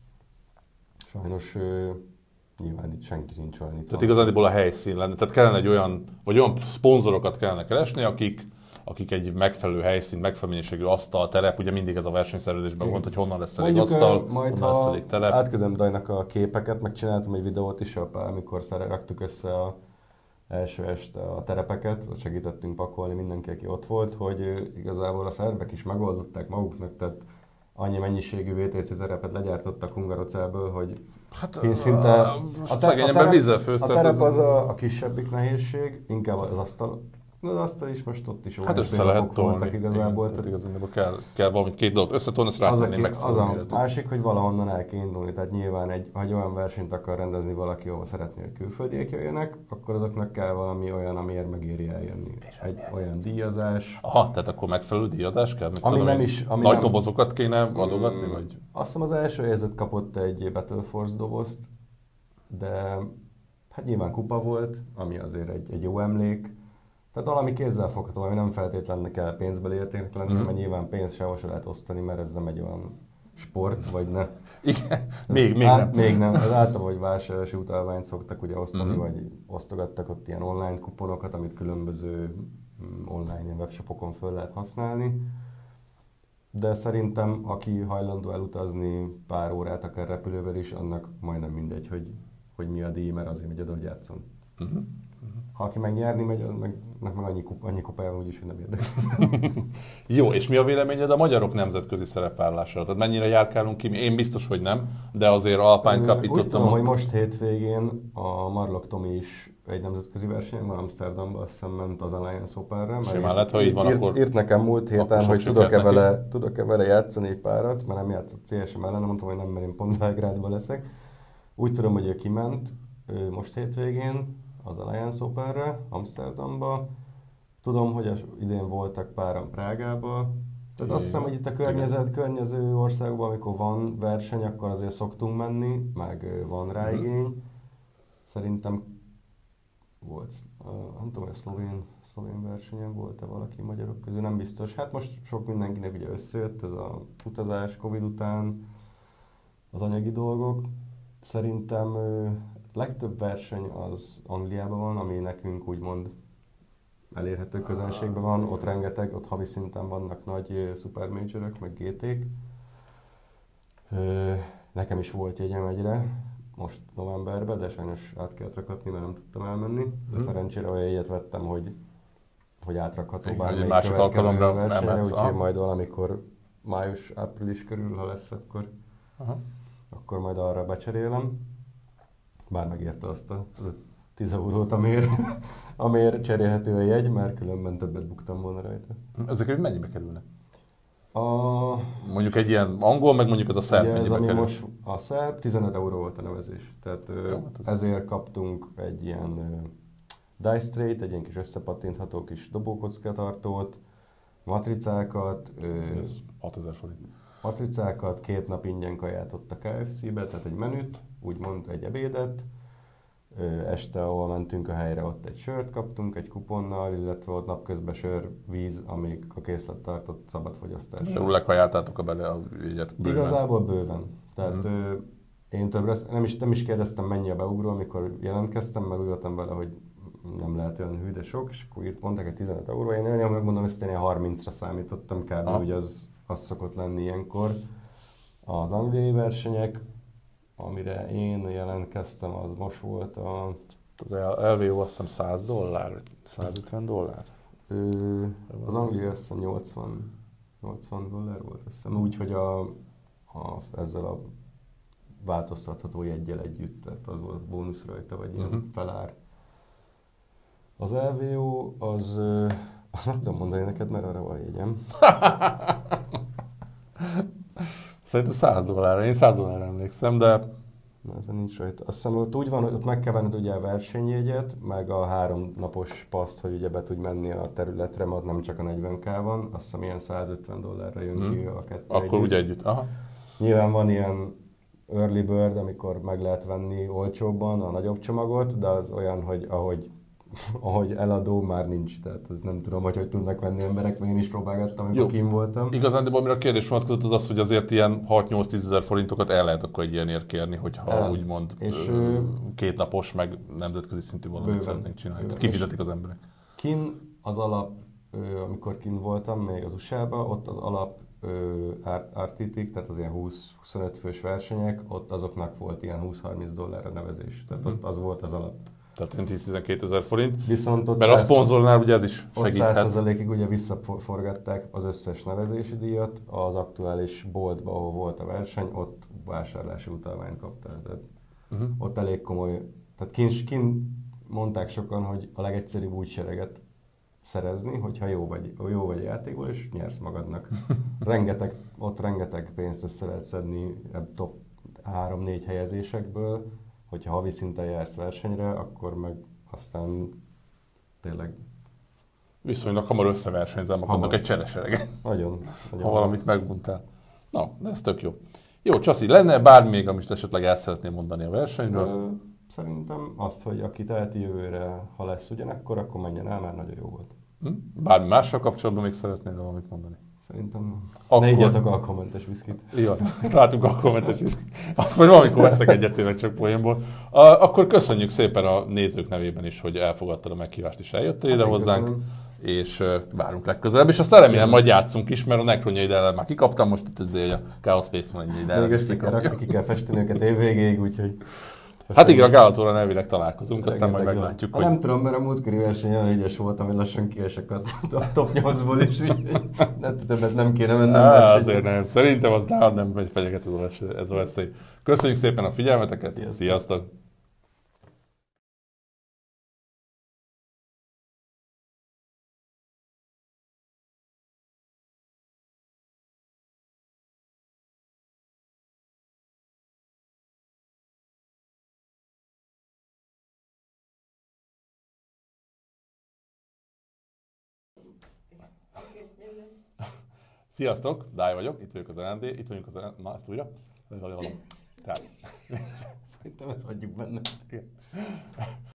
Sajnos nyilván itt senki nincs olyan itt. Tehát igazából a helyszín lenne. Tehát kellene egy olyan, vagy olyan szponzorokat kellene keresni, akik, akik egy megfelelő helyszín, megfelelő minőségű asztal, terep, ugye mindig ez a versenyszervezésben gond, hogy honnan lesz elég asztal, majd honnan lesz elég terep. Átküldöm Dajnak a képeket, megcsináltam egy videót is, amikor raktuk össze a első este a terepeket, segítettünk pakolni mindenki, aki ott volt, hogy igazából a szerbek is megoldották maguknak, tehát annyi mennyiségű vé té cé terepet legyártottak Hungarocelből, hogy hát, szinte... A, a, te, a terep, vízzel főztet, a terep az a, a kisebbik nehézség, inkább az asztal. De az asztal is most ott is hát össze lehet tolni. Igazából. Igen, tehát igazából kell, kell valamit két dolgot összetolni, ezt rátenni meg. Az a méretű. Másik, hogy valahonnan el kell indulni. Tehát nyilván egy, ha egy olyan versenyt akar rendezni valaki, ahol szeretné, hogy külföldiek jöjjenek, akkor azoknak kell valami olyan, amiért megéri eljönni. Egy olyan díjazás. Aha, tehát akkor megfelelő díjazás kell? Ami tudom, nem is, ami nagy nem, dobozokat kéne adogatni? Vagy? Azt hiszem az első érzet kapott egy Battle Force dobozt, de hát nyilván kupa volt, ami azért egy, egy jó emlék. Tehát valami kézzelfogható, ami nem feltétlenül kell pénzbeli értéknek lenni, mm-hmm. mert nyilván pénzt sehol se lehet osztani, mert ez nem egy olyan sport, vagy ne. Igen, még, még Át, nem. Még nem. Az általában, hogy vásárlási utalványt szoktak ugye osztani, mm-hmm. vagy osztogattak ott ilyen online kuponokat, amit különböző online webshopokon föl lehet használni. De szerintem, aki hajlandó elutazni pár órát, akár repülővel is, annak majdnem mindegy, hogy, hogy mi a díj, mert azért megy oda, hogy játszon. Mm-hmm. Ha aki megnyerni megy, az meg, meg annyi, kup, annyi kupájában úgyis, hogy nem érdekel. Jó, és mi a véleményed a magyarok nemzetközi szerepvállalására? Tehát mennyire járkálunk ki? Én biztos, hogy nem, de azért Alpine Cup itt úgy ott... tudom, hogy most hétvégén a Marlok Tomi is egy nemzetközi versenyen van, Amsterdamba, azt hiszem ment az Alliance Openre. Simán lett, ha így van, írt, akkor... Írt nekem múlt héten, hogy tudok-e vele, tudok-e vele játszani egy párat, mert nem játszott cé es em ellen, mondtam, hogy nem, mert én pont Belgrádban leszek. Úgy tudom, hogy ő kiment most hétvégén az Alliance Openre, Amsterdamba. Tudom, hogy idén voltak páran Prágába. Tehát azt hiszem, hogy itt a környezet, környező országokban, amikor van verseny, akkor azért szoktunk menni, meg van rá igény. Szerintem volt, nem tudom, hogy a szlovén, szlovén versenyen volt-e valaki magyarok közül, nem biztos. Hát most sok mindenkinek ugye összejött ez a utazás Covid után, az anyagi dolgok. Szerintem legtöbb verseny az Angliában van, ami nekünk úgymond elérhető közönségben van, ott rengeteg, ott havi szinten vannak nagy super majorok, meg gé té-k. Nekem is volt jegyem egyre, most novemberben, de sajnos át kellett rakatni, mert nem tudtam elmenni. De hmm. szerencsére olyan jegyet vettem, hogy, hogy átrakható bármelyik másik alkalomra versenyre, úgyhogy majd valamikor május-április körül, ha lesz, akkor, aha. akkor majd arra becserélem. Bár megérte azt a tíz eurót, amért, amért cserélhető a jegy, mert különben többet buktam volna rajta. Ezek mennyibe kerülnek? A... Mondjuk egy ilyen angol, meg mondjuk az a szerb ez, mennyibe ami kerül? Most a szerb tizenöt euró volt a nevezés. Tehát jó, hát ez... ezért kaptunk egy ilyen uh, dice tray-t, egy ilyen kis összepattintható kis dobókockatartót, matricákat. Uh, ez hatezer forint. Matricákat, két nap ingyen kaját ott a ká ef cé-be, tehát egy menüt, úgymond egy ebédet, este, ahol mentünk a helyre, ott egy sört kaptunk egy kuponnal, illetve ott napközben sör, víz, amíg a készlet tartott szabadfogyasztás. Jól lekajáltátok a bele a ügyet bőven. Igazából bőven. Tehát Mm. ö, én többre nem is, nem is kérdeztem, mennyi a beugró, amikor jelentkeztem, mert úgy voltam vele, hogy nem lehet olyan hű, de sok, és akkor írt mondták, hogy tizenöt euró. Én nagyon megmondom, hogy én harmincra számítottam, kb. Hogy az, az szokott lenni ilyenkor. Az angliai versenyek, amire én jelentkeztem, az most volt a... Az el vé o azt hiszem száz dollár, százötven dollár? Ö, az angliai azt hiszem nyolcvan, nyolcvan dollár volt, azt hiszem, úgy, hogy a, a, ezzel a változtatható jeggyel együtt, tehát az volt bónusz rajta, vagy ilyen uh-huh. felár. Az el vé o az, azt nem tudom mondani neked, mert arra van jegyem. Szerintem száz dollárra, én száz dollárra emlékszem, de... Na, ezen nincs rajta. Azt hiszem, ott úgy van, hogy ott meg kell venned ugye a versenyjegyet, meg a három napos paszt, hogy ugye be tudj menni a területre, mert nem csak a negyven ká van, azt hiszem ilyen százötven dollárra jön hmm. ki a kettő Akkor együtt. ugye együtt, aha. Nyilván van ilyen early bird, amikor meg lehet venni olcsóbban a nagyobb csomagot, de az olyan, hogy ahogy, ahogy eladó már nincs, tehát ez nem tudom, hogy hogy tudnak venni emberek, meg én is próbálgattam, amikor kim voltam. Igazán, de amire a kérdés vonatkozott, az az, hogy azért ilyen hat-nyolc-tíz ezer forintokat el lehet akkor egy ilyenért kérni, hogyha el. úgymond és ö, két napos, meg nemzetközi szintű valamit bőven, szeretnénk csinálni. Tehát kifizetik az emberek. Kin az alap, ö, amikor kin voltam, még az u es á-ba, ott az alap er té té-k, tehát az ilyen húsz-huszonöt fős versenyek, ott azoknak volt ilyen húsz-harminc dollár a nevezés. Tehát hmm. ott az volt az alap. Tehát tíz-tizenkét ezer forint. Viszont ott mert a szponzornál ugye ez is segíthet. Ott száz százalékig ugye visszaforgatták az összes nevezési díjat, az aktuális boltba, ahol volt a verseny, ott vásárlási utalványt kaptál. Tehát uh-huh. ott elég komoly, tehát kint, kint mondták sokan, hogy a legegyszerűbb úgy sereget szerezni, hogyha jó vagy, jó vagy játékból, és nyersz magadnak. rengeteg, ott rengeteg pénzt össze lehet szedni top három-négy helyezésekből, hogyha havi szinten jársz versenyre, akkor meg aztán tényleg... Viszonylag hamar összeversenyzel magadnak egy cseresereget. Nagyon, nagyon. Ha valamit megbuntál. Na, de ez tök jó. Jó, Csasi, lenne bármi még, amit esetleg el szeretném mondani a versenyről? Ö, szerintem azt, hogy aki teheti jövőre, ha lesz ugyanekkor, akkor menjen el, mert nagyon jó volt. Hm? Bármi mással kapcsolatban még szeretnél valamit mondani? Szerintem akkor... ne igyatok alkoholmentes viszkit. Jó, találtunk alkoholmentes viszkit. Azt majd valamikor veszek egyet tényleg csak poénból. Akkor köszönjük szépen a nézők nevében is, hogy elfogadtad a meghívást és eljöttél hát ide hozzánk. Köszönöm. És várunk legközelebb, és aztán remélem majd játszunk is, mert a Necronjaid ellen már kikaptam, most itt ez a Chaos Space van egy ide. Még össze kell rakni, ki kell festeni őket évvégéig, úgyhogy... Hát igen, a Gálatóra elvileg találkozunk, aztán majd meglátjuk, hogy... Nem tudom, mert a múltkori verseny olyan ügyes voltam, hogy lassan kiesek a top nyolcból is, úgyhogy többet nem kéne mennem. Á, azért nem. Szerintem az nálad nem megy fenyeget ez a veszély. Köszönjük szépen a figyelmeteket, sziasztok! Sziasztok. Sziasztok, Dáj vagyok, itt vagyok az en dé, itt vagyunk az en dé, na ezt újra. Tehát, szerintem ezt hagyjuk benne.